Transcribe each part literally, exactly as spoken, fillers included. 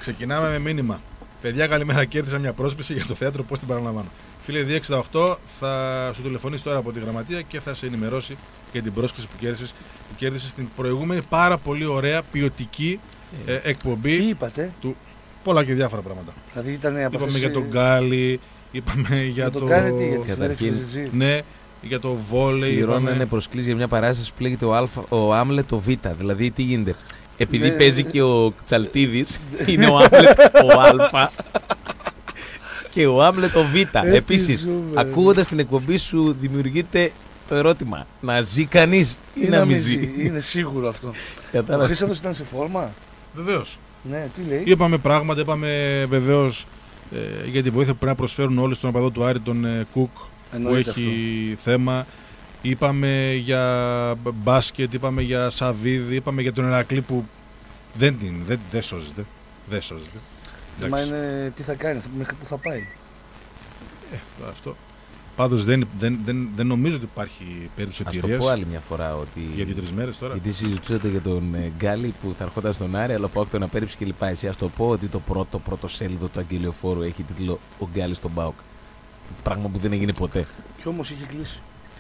Ξεκινάμε με μήνυμα. Παιδιά, καλημέρα. Κέρδισα μια πρόσκληση για το θέατρο. Πώς την παραλαμβάνω. Φίλε δύο εξήντα οκτώ, θα σου τηλεφωνήσει τώρα από τη γραμματεία και θα σε ενημερώσει για την πρόσκληση που κέρδισες. Που κέρδισες στην προηγούμενη πάρα πολύ ωραία ποιοτική ε, εκπομπή. Τι είπατε? Του... Πολλά και διάφορα πράγματα. Δηλαδή ήταν από είπαμε αυτές... για τον Γκάλι, είπαμε για, για το. τον Γκάλι, τι, για τη Καταρχήν, ναι, για το βόλεϊ. Πληρώνανε είπαμε... προσκλήσεις για μια παράσταση που λέγεται ο, Αλφα, ο Άμλετ το Β. Δηλαδή τι γίνεται. Επειδή ναι, παίζει και ο Τσαλτίδης, είναι ο Άμλετ ο Α. Και ο Άμλετ ο Β. Επίσης, ακούγοντας την εκπομπή σου δημιουργείται το ερώτημα. Να ζει κανείς ή να μην ζει? Είναι σίγουρο αυτό. Ο Χρήστος ήταν σε φόρμα. Βεβαίως. Ναι, τι λέει? Είπαμε πράγματα, είπαμε βεβαίως ε, για τη βοήθεια που πρέπει να προσφέρουν όλοι στον οπαδό του Άρη, τον ε, Κουκ, εννοείται που έχει αυτό. Θέμα. Είπαμε για μπάσκετ, είπαμε για Σαββίδη, είπαμε για τον Ηρακλή που δεν την, δεν, δεν σώζεται. Δεν σώζεται. Θέμα είναι τι θα κάνει, μέχρι που θα πάει. Ε, αυτό. Πάντως δεν, δεν, δεν, δεν νομίζω ότι υπάρχει περίπτωση εταιρείας. εταιρείας. Ας το πω άλλη μια φορά ότι. Για δύο-τρεις μέρες τώρα. Γιατί συζητούσατε για τον ε, Γκάλι που θα ερχόταν στον Άρη, αλλά από τον απέρριψε και λοιπά. Εσύ ας το πω ότι το πρώτο, πρώτο σέλιδο του Αγγελιοφόρου έχει τίτλο Ο Γκάλης στον ΠΑΟΚ. Πράγμα που δεν έγινε ποτέ. Κι όμως είχε κλείσει.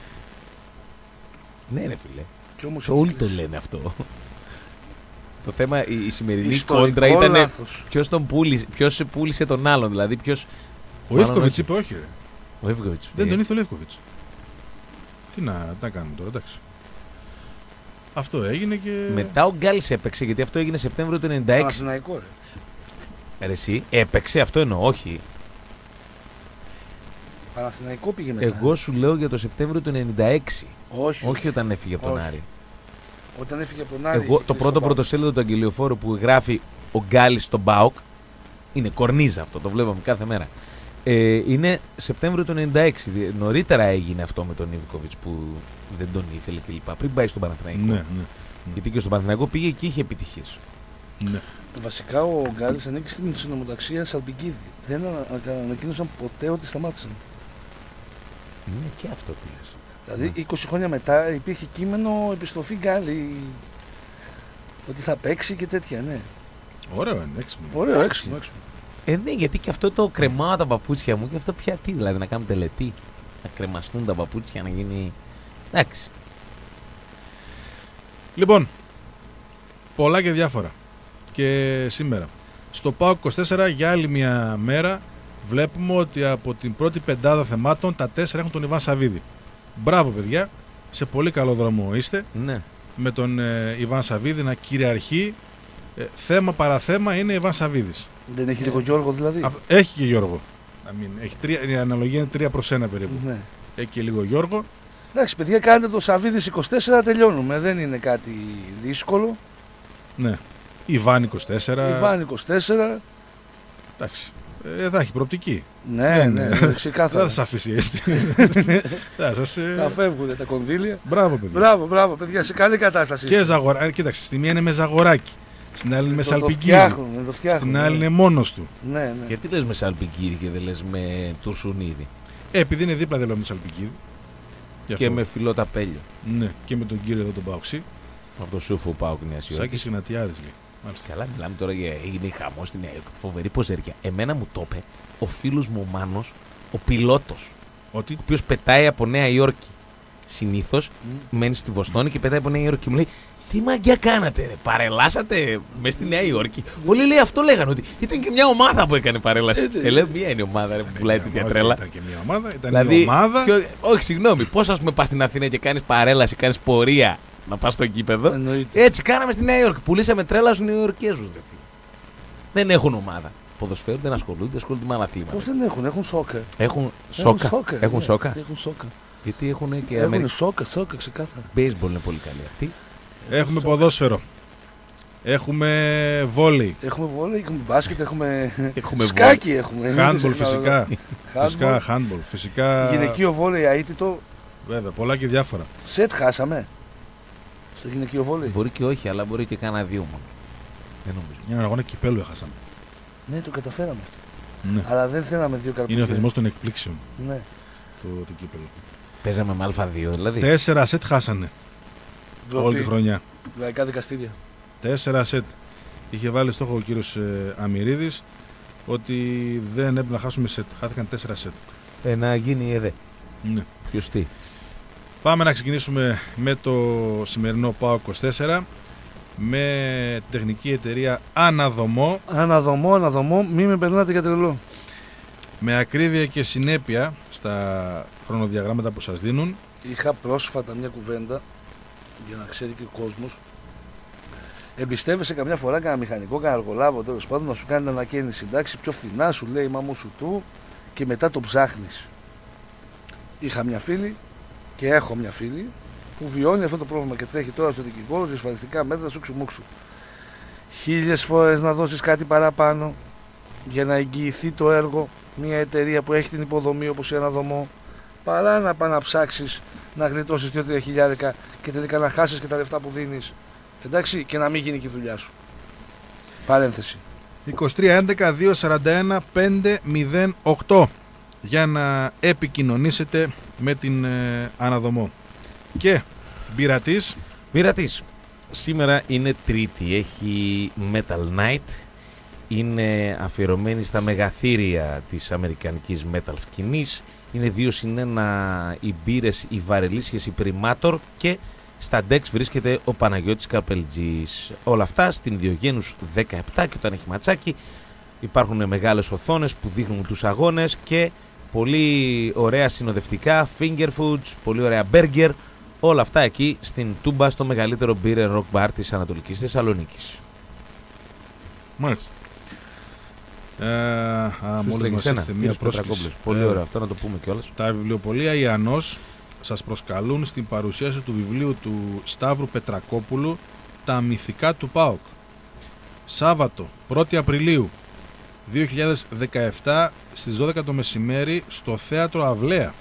Ναι, ρε φίλε. Κι όμως όλοι το λένε αυτό. Το θέμα, η, η σημερινή κόντρα ήταν ποιος τον πούλησε, ποιος πούλησε τον άλλον. Δηλαδή ποιος. Ο Εύκοβιτς είπε όχι, ρε. Ο Εύκοβιτς. Δεν τον ήθελε ο Εύκοβιτς. Τι να τα κάνουμε τώρα, εντάξει. Αυτό έγινε και. Μετά ο Γκάλης έπαιξε, γιατί αυτό έγινε Σεπτέμβριο του ενενήντα έξι. Παναθηναϊκό, ρε. Ρε εσύ, έπαιξε, αυτό εννοώ, όχι. Παναθηναϊκό πήγε μετά. Εγώ σου λέω για το Σεπτέμβριο του ενενήντα έξι. Όχι. Όχι όταν έφυγε από τον Άρη. Όταν έφυγε από τον Άρη. Εγώ, το πρώτο πρωτοσέλιδο του Αγγελιοφόρου που γράφει ο Γκάλης στον ΠΑΟΚ, είναι κορνίζα αυτό, το βλέπαμε κάθε μέρα. Ε, είναι Σεπτέμβριο του ενενήντα έξι. Νωρίτερα έγινε αυτό με τον Ιβκοβιτς που δεν τον ήθελε κλπ. Πριν πάει στον Παναθηναϊκό. Ναι, ναι, ναι. Γιατί και στον Παναθηναϊκό πήγε και είχε επιτυχίες. Ναι. Βασικά ο Γκάλης ανήκει στην συνομοταξία Σαλπικίδη. Δεν ανακοίνωσαν ποτέ ότι σταμάτησαν. Ναι, και αυτό που λες. Δηλαδή ναι. είκοσι χρόνια μετά υπήρχε κείμενο επιστροφή Γκάλη. Ότι θα παίξει και τέτοια, ναι. Ωραίο είναι, έξυπνο. Ωραίο, έξυπνο. Ε, ναι, γιατί και αυτό το κρεμάω τα παπούτσια μου και αυτό πια τι, δηλαδή να κάνουμε τελετή. Να κρεμαστούν τα παπούτσια, να γίνει. Εντάξει. Λοιπόν, πολλά και διάφορα. Και σήμερα. Στο ΠΑΟΚ είκοσι τέσσερα για άλλη μια μέρα βλέπουμε ότι από την πρώτη πεντάδα θεμάτων τα τέσσερα έχουν τον Ιβάν Σαββίδη. Μπράβο, παιδιά. Σε πολύ καλό δρόμο είστε. Ναι. Με τον ε, Ιβάν Σαββίδη να κυριαρχεί. Ε, θέμα παραθέμα είναι Ιβάν Σαββίδης. Δεν έχει λίγο Γιώργο δηλαδή? Α, έχει και Γιώργο. Να μην, έχει τρία, η αναλογία είναι τρία προς ένα περίπου. Ναι. Έχει και λίγο Γιώργο. Εντάξει, παιδιά, κάνετε το Σαββίδης είκοσι τέσσερα, τελειώνουμε. Δεν είναι κάτι δύσκολο. Ναι. Ιβάν είκοσι τέσσερα. Ιβάν είκοσι τέσσερα. Εντάξει. Ε, θα έχει προοπτική. Ναι, ναι, ναι, ξεκάθαρα. Δεν θα σας αφήσει έτσι. θα, σας, ε... θα φεύγουν τα κονδύλια. Μπράβο, παιδιά. Μπράβο, μπράβο, παιδιά, σε καλή κατάσταση. Και Ζαγοράκη. Κοίταξε, στη μία είναι με Ζαγοράκη. Στην άλλη είναι με Σαλπικίδη. Στην άλλη είναι μόνος του. Ναι, ναι. Γιατί λες με Σαλπικίδη και δεν λες με Τουρσουνίδη? Ε, επειδή είναι δίπλα, δεν λέω με Σαλπικίδη. Και με Φιλόταπέλιο. Ναι, και με τον κύριο εδώ τον Παοξή. Από το Σούφο Πάοκ Νέα Υόρκη. Σάκης Ιγνατιάδης λέει. Μάλιστα. Καλά, μιλάμε τώρα για έγινε χαμό στην φοβερή ποζεριά. Εμένα μου το είπε ο φίλος μου ο Μάνος, ο πιλότος. Ότι? Ο οποίος πετάει από Νέα Υόρκη. Συνήθως mm. μένει στη Βοστόνη και πετάει από Νέα Υόρκη. Και μου λέει, τι μαγκιά κάνατε, ρε, παρελάσατε μέσα στη Νέα Υόρκη? Όλοι λέει αυτό λέγανε, ότι ήταν και μια ομάδα που έκανε παρέλαση. Ε, λέω, μία είναι η ομάδα ρε, που πουλάει τέτοια τρέλα. Ήταν και μια ομάδα, ήταν δηλαδή, μια ομάδα. Και, όχι, συγγνώμη, πώς ας πούμε πας στην Αθήνα και κάνεις παρέλαση, κάνεις πορεία να πας στο γήπεδο? Εννοείται. Έτσι κάναμε στη Νέα Υόρκη. Πουλήσαμε τρέλα στους Νεοϊορκέζους. Δεν έχουν ομάδα. Ποδοσφαίρου δεν ασχολούνται, ασχολούνται με άλλα κλίματα. Πώς δεν έχουν, έχουν σόκα. Έχουν σόκα. σόκα. Έχουν ναι, σόκα. Έχουν σόκα. Γιατί έχουν και έχουν Αμερι... σόκα, σόκα, ξεκάθαρα. Baseball είναι πολύ καλή αυτή. Έχουμε σόκα. Ποδόσφαιρο. Έχουμε βόλεϊ. Έχουμε βόλεϊ, έχουμε μπάσκετ, έχουμε. έχουμε σκάκι έχουμε. Handball φυσικά. Φυσικά handball. Φυσικά. Γυναικείο βόλεϊ, αίτητο. Βέβαια, πολλά και διάφορα. Σετ χάσαμε. Στο γυναικείο βόλεϊ. Μπορεί και όχι, αλλά μπορεί και κάνα δύο μόνο. Δεν νομίζω. Ένα αγώνα κυπέλου έχασαμε. Ναι, το καταφέραμε αυτό. Ναι. Αλλά δεν θέλαμε δύο καρπούς. Είναι ο θεσμός των εκπλήξεων. Ναι. Το, το κύπελο. Παίζαμε με Α δύο δηλαδή. Τέσσερα σετ χάσανε. Ντροπή. Όλη τη χρονιά. Λαϊκά δικαστήρια. Τέσσερα σετ. είχε βάλει στόχο ο κύριος ε, Αμυρίδης ότι δεν έπρεπε να χάσουμε σετ. Χάθηκαν τέσσερα σετ. Ε, να γίνει η ΕΔΕ. Ναι. Ποιος τι. Πάμε να ξεκινήσουμε με το σημερινό ΠΑΟΚ είκοσι τέσσερα με τεχνική εταιρεία Αναδομό. Αναδομό, αναδομό, μη με περνάτε για τρελό. Με ακρίβεια και συνέπεια στα χρονοδιαγράμματα που σας δίνουν. Είχα πρόσφατα μια κουβέντα για να ξέρει και ο κόσμος. Εμπιστεύεσαι καμιά φορά κανένα μηχανικό, κανένα αργολάβο τέλος πάντων να σου κάνει ανακαίνιση. Εντάξει, πιο φθηνά σου λέει μάμου σου του και μετά το ψάχνεις. Είχα μια φίλη και έχω μια φίλη που βιώνει αυτό το πρόβλημα και τρέχει τώρα στο δικηγόρο, σε ασφαλιστικά μέτρα, σου ξουμούξου. Χίλιες φορές να δώσεις κάτι παραπάνω για να εγγυηθεί το έργο μια εταιρεία που έχει την υποδομή όπως η Αναδομό, παρά να πάει να ψάξεις να γλιτώσεις δύο τρία χιλιάρικα και τελικά να χάσεις και τα λεφτά που δίνεις. Εντάξει, και να μην γίνει και η δουλειά σου. Παρένθεση. είκοσι τρία έντεκα διακόσια σαράντα ένα πεντακόσια οκτώ για να επικοινωνήσετε με την ε, Αναδομό. Και μπειρατής. Μπειρατής. Σήμερα είναι Τρίτη, έχει Metal Night. Είναι αφιερωμένη στα μεγαθύρια της αμερικανικής metal σκηνής. Είναι δύο συν ένα οι μπύρες, οι βαρελίσιες, οι Primator και στα Dex βρίσκεται ο Παναγιώτης Καπελτζής. Όλα αυτά στην Διογένους δεκαεπτά και όταν έχει ματσάκι υπάρχουν μεγάλες οθόνες που δείχνουν τους αγώνες και πολύ ωραία συνοδευτικά, finger foods, πολύ ωραία burger. Όλα αυτά εκεί στην Τούμπα, στο μεγαλύτερο beer and rock bar της Ανατολικής Θεσσαλονίκης. Μάλιστα. Ε, α, μόλις μας ήρθε μια πρόσκληση. Πολύ ε, ωραία αυτό να το πούμε κιόλας. Τα βιβλιοπωλεία Ιαννός σας προσκαλούν στην παρουσίαση του βιβλίου του Σταύρου Πετρακόπουλου «Τα μυθικά του ΠΑΟΚ». Σάββατο πρώτη Απριλίου δύο χιλιάδες δεκαεπτά στις δώδεκα το μεσημέρι στο Θέατρο Αυλαία.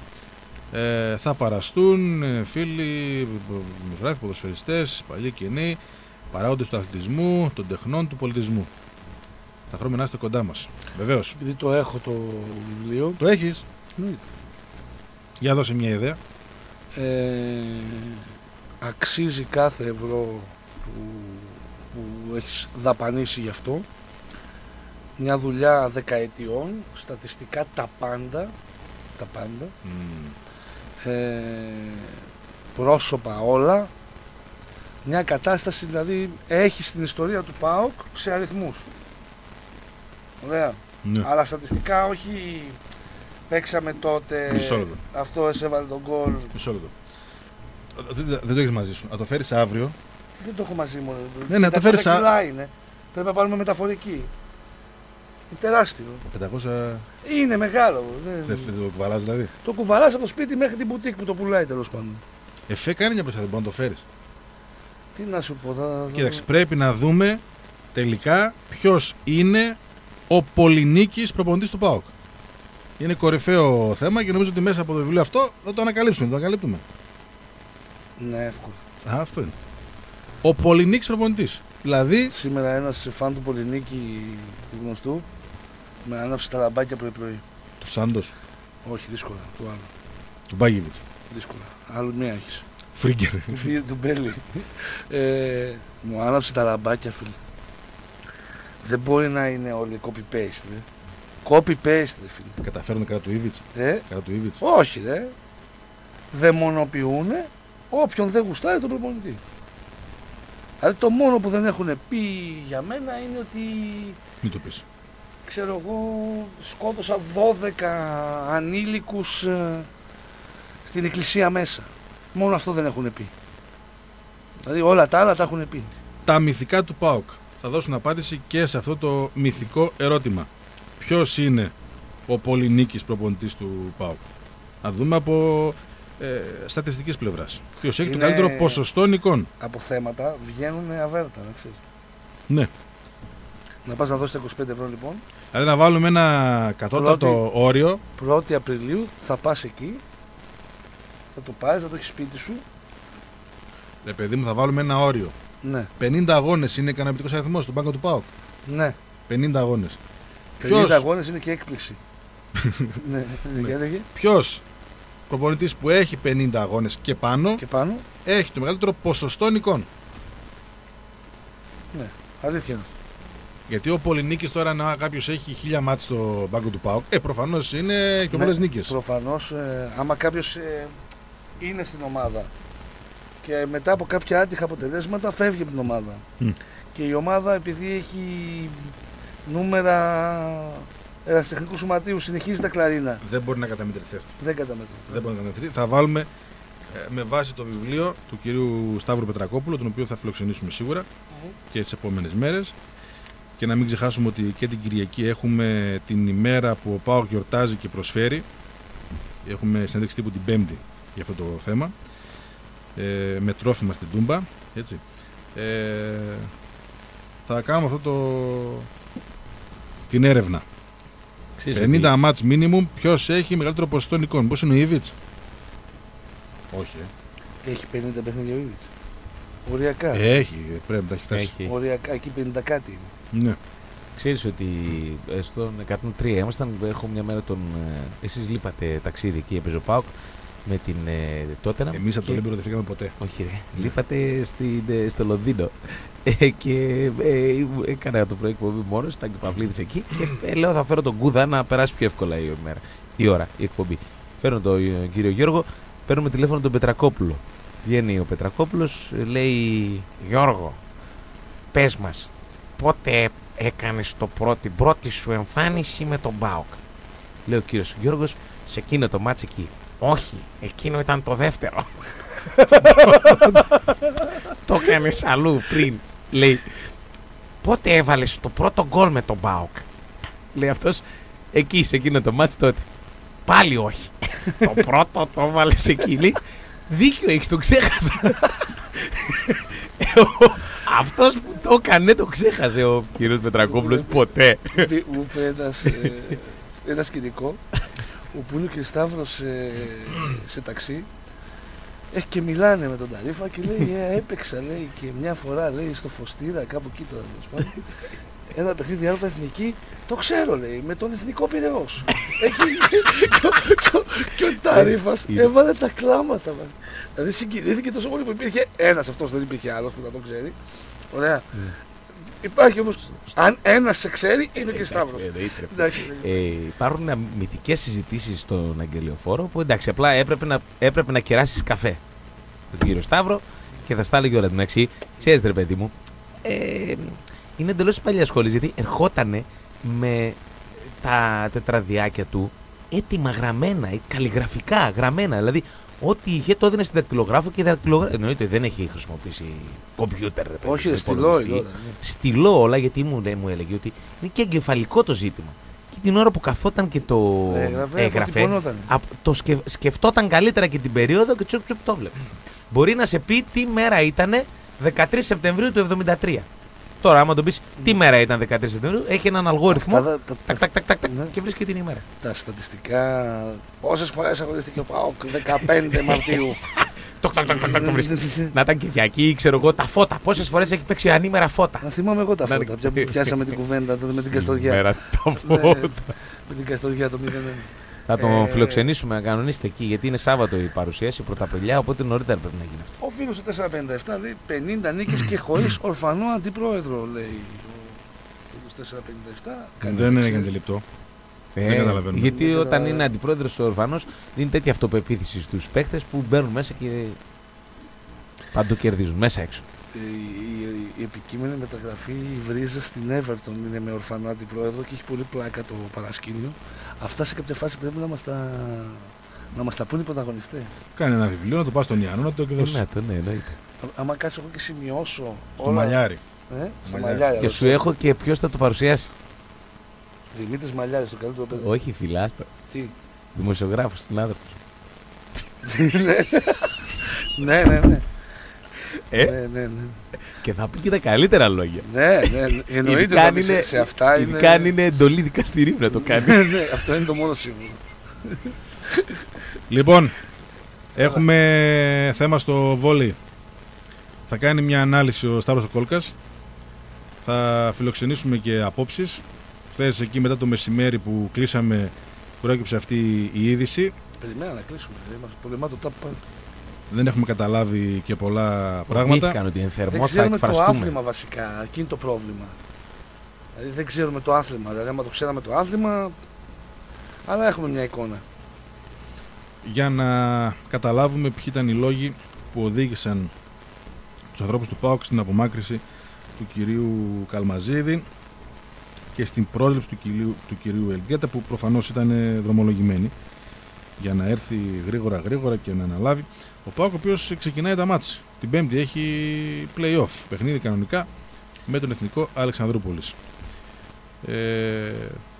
Ε, θα παραστούν ε, φίλοι, δημοσιογράφοι, ποδοσφαιριστές, παλιοί και νέοι, παράγοντες του αθλητισμού, των τεχνών, του πολιτισμού. Θα θέλουμε να είστε κοντά μας. Βεβαίως. Επειδή το έχω το βιβλίο. Το έχεις? Ναι. Για δώσε μια ιδέα. Ε, αξίζει κάθε ευρώ που, που έχεις δαπανίσει γι' αυτό. Μια δουλειά δεκαετιών, στατιστικά τα πάντα. Τα πάντα. Mm. Ε, πρόσωπα όλα. Μια κατάσταση δηλαδή έχει στην ιστορία του ΠΑΟΚ σε αριθμούς. Ωραία. Ναι. Αλλά στατιστικά όχι παίξαμε τότε, αυτό έσέβαλε τον γκολ. Μισό λεπτό. Δεν, δεν το έχεις μαζί σου. Να το φέρεις αύριο. Δεν το έχω μαζί μου. Ναι, να το φέρεις αύριο. Είναι. Πρέπει να πάρουμε μεταφορική. Είναι τεράστιο. πεντακόσια. Είναι μεγάλο. Δεν το κουβαλάς δηλαδή. Το κουβαλάς από το σπίτι μέχρι την μπουτίκ που το πουλάει τέλος πάντων. Εφέ κάνει μια προσπάθεια, μπορεί να το φέρεις. Τι να σου πω. Θα... Κοίταξε, πρέπει να δούμε τελικά ποιος είναι ο πολυνίκης προπονητής του ΠΑΟΚ. Είναι κορυφαίο θέμα και νομίζω ότι μέσα από το βιβλίο αυτό θα το ανακαλύψουμε. Το ανακαλύπτουμε. Ναι, εύκολο. Α, αυτό είναι. Ο πολυνίκης προπονητής. Δηλαδή. Σήμερα ένας φαν του Πολυνίκη του γνωστού με άναψε τα λαμπάκια πρωί-πρωί. Του Σάντος. Όχι, δύσκολα. Του άλλου. Του Μπάγεβιτς. Δύσκολα. Άλλου μία έχεις. Φρίγκερ. Του, του Μπέλη. ε, μου άναψε τα λαμπάκια, φίλε. Δεν μπορεί να είναι όλοι copy-paste. Ρε. Copy-paste, ρε φίλε. Καταφέρουν κατά του Ήβιτς. Ε? Κατά του Ήβιτς. Όχι, ρε. Δαιμονοποιούν όποιον δεν γουστάρει τον προπονητή. Δηλαδή το μόνο που δεν έχουν πει για μένα είναι ότι. Μην το πεις. Ξέρω εγώ, σκότωσα δώδεκα ανήλικους ε, στην εκκλησία μέσα. Μόνο αυτό δεν έχουν πει. Δηλαδή όλα τα άλλα τα έχουν πει. Τα μυθικά του ΠΑΟΚ θα δώσουν απάντηση και σε αυτό το μυθικό ερώτημα. Ποιος είναι ο πολυνίκης προπονητής του ΠΑΟΚ? Να δούμε από ε, στατιστικής πλευράς. Ποιος έχει είναι... το καλύτερο ποσοστό νικών? Από θέματα βγαίνουν αβέρτα, να ξέρεις. Ναι. Να πας να δώσεις τα είκοσι πέντε ευρώ λοιπόν. Δηλαδή να βάλουμε ένα κατώτατο όριο. πρώτη Απριλίου θα πας εκεί, θα το πάρεις, θα το έχεις σπίτι σου. Ρε παιδί μου, θα βάλουμε ένα όριο. Ναι. πενήντα αγώνες είναι ικανοποιητικός αριθμός στον πάγκο του ΠΑΟΚ. Ναι. πενήντα αγώνες. πενήντα Ποιος... αγώνες είναι και έκπληξη. ναι, ναι. Ποιος προπονητής που έχει πενήντα αγώνες και πάνω, και πάνω έχει το μεγαλύτερο ποσοστό νικών? Ναι. Αλήθεια είναι. Γιατί ο Πολυνίκης τώρα, να κάποιος έχει χίλια μάτς στο μπάγκο του ΠΑΟΚ, ε, προφανώς είναι και πολλές νίκες. Προφανώς, ε, άμα κάποιος ε, είναι στην ομάδα και μετά από κάποια άτυχα αποτελέσματα φεύγει από την ομάδα. Mm. Και η ομάδα, επειδή έχει νούμερα ερασιτεχνικού σωματείου, συνεχίζει τα κλαρίνα. Δεν μπορεί να καταμετρηθεί αυτό. Δεν καταμετρηθεί. Δεν μπορεί να καταμετρηθεί. Θα βάλουμε ε, με βάση το βιβλίο του κυρίου Σταύρου Πετρακόπουλου, τον οποίο θα φιλοξενήσουμε σίγουρα mm. και τις επόμενες μέρες. Και να μην ξεχάσουμε ότι και την Κυριακή έχουμε την ημέρα που ο ΠΑΟΚ γιορτάζει και προσφέρει. Έχουμε συνέντευξη τύπου την Πέμπτη για αυτό το θέμα. Ε, με τρόφιμα στην Τούμπα. Έτσι. Ε, θα κάνουμε αυτό το... την έρευνα. Ξείς πενήντα μάτς minimum. Ποιος έχει μεγαλύτερο ποσοστό νικών? Πώς είναι ο Ιβιτς? Όχι. Ε. Έχει πενήντα παιχνίδια ο Ιβιτς. Οριακά. Έχει, πρέπει να τα έχει φτάσει. Έχει. Οριακά, εκεί πενήντα κάτι είναι. Ναι. Ξέρεις ότι στον εκατόν τρία ήμασταν, έχω μια μέρα τον... Εσείς λείπατε ταξίδι εκεί, έπαιζε ο ΠΑΟΚ με την ε, Τότεναμ. Εμείς από το Ολύμπιο δεν φύγαμε ποτέ. Όχι ρε, λείπατε στην, ε, στο Λονδίνο ε, και ε, έκανα το πρωί εκπομπή μόνος, ήταν και ο Παυλίδης εκεί και ε, λέω θα φέρω τον Κούδα να περάσει πιο εύκολα η, μέρα, η ώρα, η εκπομπή. Φέρνω τον ε, κύριο Γιώργο, παίρνουμε τηλέφωνο τον Πετρακόπουλο. Βγαίνει ο Πετρακόπουλος, λέει Γιώργο, πες μας, πότε έκανες το πρώτη, την πρώτη σου εμφάνιση με τον ΠΑΟΚ? Λέει ο κύριος Γιώργος, σε εκείνο το μάτς εκεί. Όχι, εκείνο ήταν το δεύτερο. Το έκανες αλλού πριν. Λέει, πότε έβαλες το πρώτο γκολ με τον ΠΑΟΚ? Λέει αυτός, εκεί σε εκείνο το μάτς τότε. Πάλι όχι. Το πρώτο το έβαλες εκεί. Λέει, δίκιο έχεις, το ξέχασα. Αυτός που το έκανε το ξέχασε ο κύριος Πετρακόπουλος ποτέ. Μου είπε ένας, ε, ένα σκηνικό όπου είναι ο κ. Σταύρος σε, σε ταξί, έχει και μιλάνε με τον Ταρίφα και λέει ε, έπαιξα λέει, και μια φορά λέει, στο Φωστήρα κάπου εκεί τώρα ένα παιχνίδι Α εθνική, το ξέρω λέει, με τον Εθνικό Πειραιώς. Και ο Ταρίφας έβαλε τα κλάματα. Δηλαδή συγκινήθηκε τόσο πολύ που υπήρχε ένας, αυτός δεν υπήρχε άλλος που να το ξέρει. Ωραία. Υπάρχει όμως, αν ένας σε ξέρει, είναι και Σταύρος. Υπάρχουν μυθικές συζητήσεις στον Αγγελιοφόρο που εντάξει, απλά έπρεπε να, έπρεπε να κεράσεις καφέ τον κύριο Σταύρο και θα στα έλεγε όλα την αξία. Ξέρεις ρε παιδί μου, ε, είναι εντελώς της παλιάς σχόλης, γιατί ερχότανε με τα τετραδιάκια του έτοιμα γραμμένα, καλλιγραφικά γραμμένα, δηλαδή ό,τι είχε το έδινε στην δακτυλογράφο και δακτυλογράφο. Εννοείται δεν έχει χρησιμοποιήσει κομπιούτερ. Όχι, ρε, στυλό, ναι. Στυλό όλα, γιατί μου, μου έλεγε ότι είναι και εγκεφαλικό το ζήτημα. Και την ώρα που καθόταν και το έγραφε, έγραφε α, το σκεφ, σκεφτόταν καλύτερα και την περίοδο και τσουπ τσουπ το βλέπε. Μπορεί να σε πει τι μέρα ήταν δεκατρείς Σεπτεμβρίου του εβδομήντα τρία. Τώρα, άμα τον πεις τι μέρα ήταν δεκατρείς Σεπτεμβρίου, έχει έναν αλγόριθμο. Αυτά, τα, τα, τακ, τακ, τακ, τακ, ναι. Και βρίσκει την ημέρα. Τα στατιστικά. Πόσες φορές αγωνίστηκε ο ΠΑΟΚ δεκαπέντε Μαρτίου. Τοκ, τοκ, τοκ, τοκ, το βρίσκει. Να ήταν Κυριακή, ξέρω εγώ, τα φώτα. Πόσες φορές έχει παίξει ανήμερα φώτα. Να θυμάμαι εγώ τα φώτα. Πια που πιάσαμε την κουβέντα τότε με την Καστοριά. Μέρα τα φώτα. Με την Καστοριά το μηδέν ένα. Θα τον φιλοξενήσουμε, να κανονίσετε εκεί, γιατί είναι Σάββατο η παρουσίαση, πρωταπριλιά, οπότε νωρίτερα πρέπει να γίνει αυτό. Ο φίλος του τετρακόσια πενήντα επτά λέει πενήντα νίκες και χωρίς ορφανό αντιπρόεδρο, λέει. Ο φίλος τετρακόσια πενήντα επτά. Δεν είναι αντιληπτό. Ε, δεν καταλαβαίνω. Γιατί δεν όταν κατα... είναι αντιπρόεδρος ο ορφανός, δίνει τέτοια αυτοπεποίθηση στους παίκτες που μπαίνουν μέσα και παντού κερδίζουν, μέσα έξω. Η, η, η επικείμενη μεταγραφή βρίζα στην Everton είναι με ορφανό αντιπρόεδρο και έχει πολύ πλάκα το παρασκήνιο. Αυτά σε κάποια φάση πρέπει να μας τα, να μας τα πούν οι πρωταγωνιστές. Κάνε ένα βιβλίο, να το πας στον Ιάννο, να το εκδώσεις. Ναι, ναι, εννοείται. Άμα κάτσω εγώ και σημειώσω. Στο όλα... Μαλιάρι. Ε, στο Μαλιάρι. Και σου έχω και ποιος θα το παρουσιάσει. Δημήτρης Μαλιάρης, το καλύτερο παιδί. Όχι, φιλάστο. Τι. Δημοσιογράφος, συνάδελφος. Ναι, ναι, ναι. Ε? Ναι, ναι, ναι. Και θα πει και τα καλύτερα λόγια. Ναι, ναι, εννοείται ότι σε, σε αυτά είναι. Ειδικά αν είναι εντολή δικαστηρίου να το κάνει. Ναι, αυτό είναι το μόνο σίγουρο. Λοιπόν, έχουμε θέμα στο βόλεϊ. Θα κάνει μια ανάλυση ο Σταύρος ο Κόλκας. Θα φιλοξενήσουμε και απόψεις. Χθες εκεί μετά το μεσημέρι που κλείσαμε, προέκυψε αυτή η είδηση. Περιμέναμε να κλείσουμε. Μας πολεμά το τάπ πάλι. δεν έχουμε καταλάβει και πολλά πράγματα. Ότι θερμό, δεν ξέρουμε το άθλημα βασικά, εκεί είναι το πρόβλημα. Δηλαδή δεν ξέρουμε το άθλημα, δηλαδή άμα το ξέραμε το άθλημα, αλλά έχουμε μια εικόνα. Για να καταλάβουμε ποιοι ήταν οι λόγοι που οδήγησαν τους ανθρώπους του ΠΑΟΚ στην απομάκρυση του κυρίου Καλμαζίδη και στην πρόσληψη του κυρίου, του κυρίου Ελγκέτα, που προφανώς ήταν δρομολογημένη για να έρθει γρήγορα γρήγορα και να αναλάβει. Ο ΠΑΟΚ, ο οποίος ξεκινάει τα μάτς. Την Πέμπτη έχει play-off, παιχνίδι κανονικά με τον Εθνικό Αλεξανδρούπολης. Ε...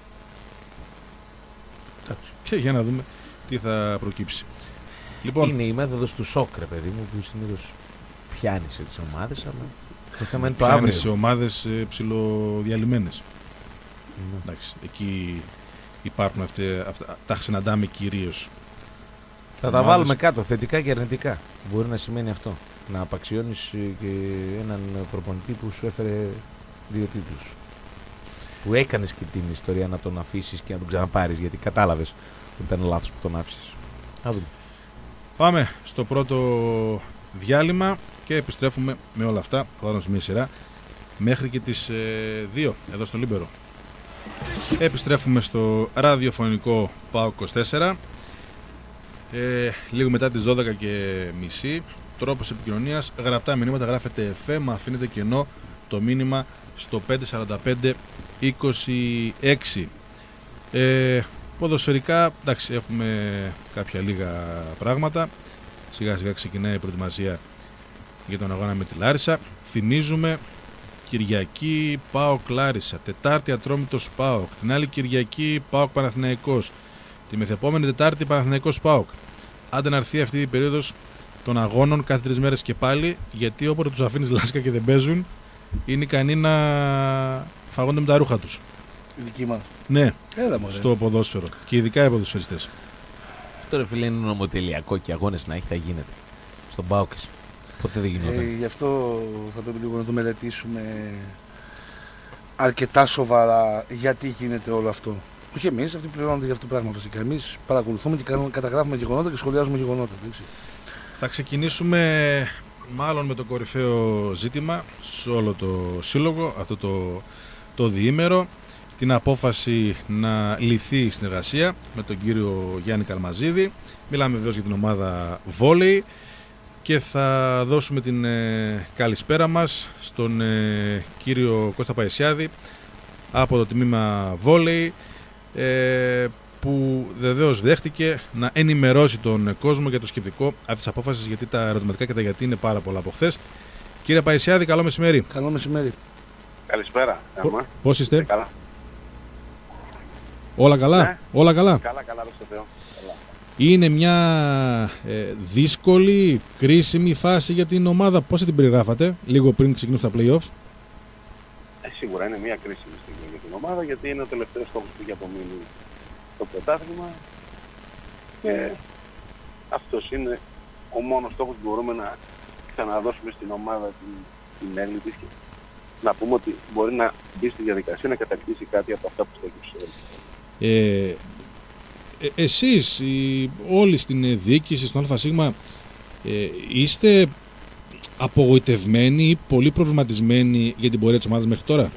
Και για να δούμε τι θα προκύψει. Λοιπόν, είναι η μέθοδος του σοκ, ρε παιδί μου, που συνήθως πιάνει σε τις ομάδες, αλλά το θέμα είναι το αύριο. Πιάνει σε ομάδες ε, ψιλοδιαλυμένες. Mm. Εντάξει, εκεί υπάρχουν αυτοί, αυτά, τα συναντάμε κυρίως. Θα ομάδες... τα βάλουμε κάτω, θετικά και αρνητικά. Μπορεί να σημαίνει αυτό. Να απαξιώνεις και έναν προπονητή που σου έφερε δύο τίτλους. Που έκανες και την ιστορία να τον αφήσεις και να τον ξαναπάρεις, γιατί κατάλαβες ότι ήταν λάθος που τον άφησες. Να δούμε. Πάμε στο πρώτο διάλειμμα και επιστρέφουμε με όλα αυτά. Θα βάλουμε σε μια σειρά μέχρι και τις ε, δύο εδώ στο Λίμπερο. Επιστρέφουμε στο ραδιοφωνικό ΠΑΟΚ είκοσι τέσσερα. Ε, λίγο μετά τις δώδεκα και μισή. Τρόπος επικοινωνίας, γραπτά μηνύματα, γράφετε εφ εμ, αφήνετε κενό το μήνυμα στο πέντε σαράντα πέντε είκοσι έξι. Ε, ποδοσφαιρικά, εντάξει, έχουμε κάποια λίγα πράγματα. Σιγά σιγά ξεκινάει η προετοιμασία για τον αγώνα με τη Λάρισα. Θυμίζουμε, Κυριακή ΠΑΟΚ Λάρισα, Τετάρτη Ατρόμητος ΠΑΟΚ, την άλλη Κυριακή ΠΑΟΚ Παναθηναϊκός, τη μεθεπόμενη Τετάρτη Παναθηναϊκός ΠΑΟΚ. Άντε να έρθει αυτή η περίοδος των αγώνων κάθε τρεις μέρες και πάλι, γιατί όποτε τους αφήνεις λάσκα και δεν παίζουν, είναι ικανοί να φαγόνται με τα ρούχα τους. Η δική μας. Ναι, έλα, στο ποδόσφαιρο και ειδικά οι ποδοσφαιριστές. Αυτό ρε φίλε είναι νομοτελειακό και αγώνες να έχει, θα γίνεται. Στον ΠΑΟΚ. Ποτέ δεν γινόταν. Ε, γι' αυτό θα πρέπει λίγο να το μελετήσουμε αρκετά σοβαρά γιατί γίνεται όλο αυτό. Όχι εμείς, αυτοί πληρώνονται για αυτό το πράγμα βασικά. Εμείς παρακολουθούμε και καταγράφουμε γεγονότα και σχολιάζουμε γεγονότα. Έτσι. Θα ξεκινήσουμε μάλλον με το κορυφαίο ζήτημα σε όλο το σύλλογο, αυτό το, το διήμερο, την απόφαση να λυθεί η συνεργασία με τον κύριο Γιάννη Καλμαζίδη. Μιλάμε βεβαίως για την ομάδα βόλεϊ και θα δώσουμε την ε, καλησπέρα μας στον ε, κύριο Κώστα Παϊσιάδη από το τμήμα βόλεϊ, ε, που βεβαίως δέχτηκε να ενημερώσει τον κόσμο για το σκεπτικό αυτής της απόφασης, γιατί τα ερωτηματικά και τα γιατί είναι πάρα πολλά από χθες. Κύριε Παϊσιάδη, καλό μεσημέρι. Καλό μεσημέρι. Καλησπέρα. Π- πώς είστε? Είστε καλά. Όλα καλά, ναι. Όλα καλά. Καλά, καλά, δώστε Θεό. Είναι μια ε, δύσκολη, κρίσιμη φάση για την ομάδα. Πώς την περιγράφατε λίγο πριν ξεκινήσουν τα play-off? Ε, σίγουρα είναι μια κρίσιμη στιγμή για την ομάδα, γιατί είναι ο τελευταίος στόχος που έχει απομείνει το πρωτάθλημα και αυτός είναι ο μόνος στόχος που μπορούμε να ξαναδώσουμε στην ομάδα την, την έγκλη της και να πούμε ότι μπορεί να μπει στη διαδικασία να κατακτήσει κάτι από αυτά που στόχισε. Ε, ε, εσείς οι, όλοι στην διοίκηση, στον ΑΣ, ε, είστε απογοητευμένοι ή πολύ προβληματισμένοι για την πορεία της ομάδας μέχρι τώρα?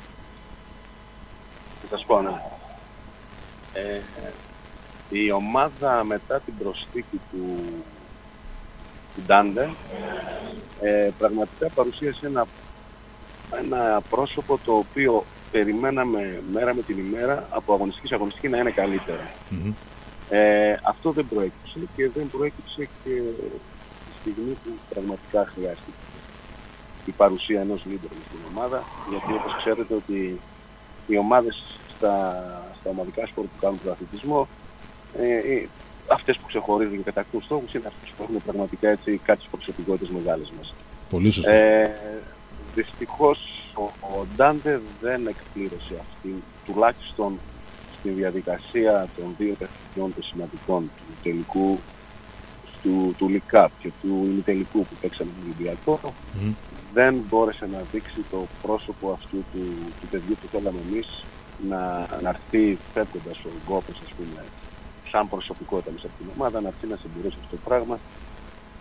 Θα σας πω, ναι. Ε, η ομάδα μετά την προσθήκη του, του Ντάντε ε, πραγματικά παρουσίασε ένα, ένα πρόσωπο το οποίο περιμέναμε μέρα με την ημέρα από αγωνιστική σε αγωνιστική να είναι καλύτερα. Mm-hmm. Ε, αυτό δεν προέκυψε και δεν προέκυψε και τη στιγμή που πραγματικά χρειάστηκε η παρουσία ενός λίδερ στην ομάδα, γιατί όπως ξέρετε ότι οι ομάδες στα, στα ομαδικά σπορ που κάνουν τον αθλητισμό, ε, αυτές που ξεχωρίζουν και κατακτούν στόχους είναι αυτές που έχουν πραγματικά έτσι κάτι στις προσωπικότητες μεγάλες μας. Πολύ σωστά. Ε, δυστυχώς ο, ο Ντάντε δεν εκπλήρωσε αυτή, τουλάχιστον στη διαδικασία των δύο παιχνιδιών των σημαντικών του τελικού, του, του Λικάπ και του ημιτελικού που παίξαμε τον Ολυμπιακό, mm. δεν μπόρεσε να δείξει το πρόσωπο αυτού του, του παιδιού που θέλαμε εμείς να, να έρθει φεύγοντας ο Γκόπος, ας πούμε, σαν προσωπικότητα μέσα από την ομάδα, να έρθει να συμπληρώσει αυτό το πράγμα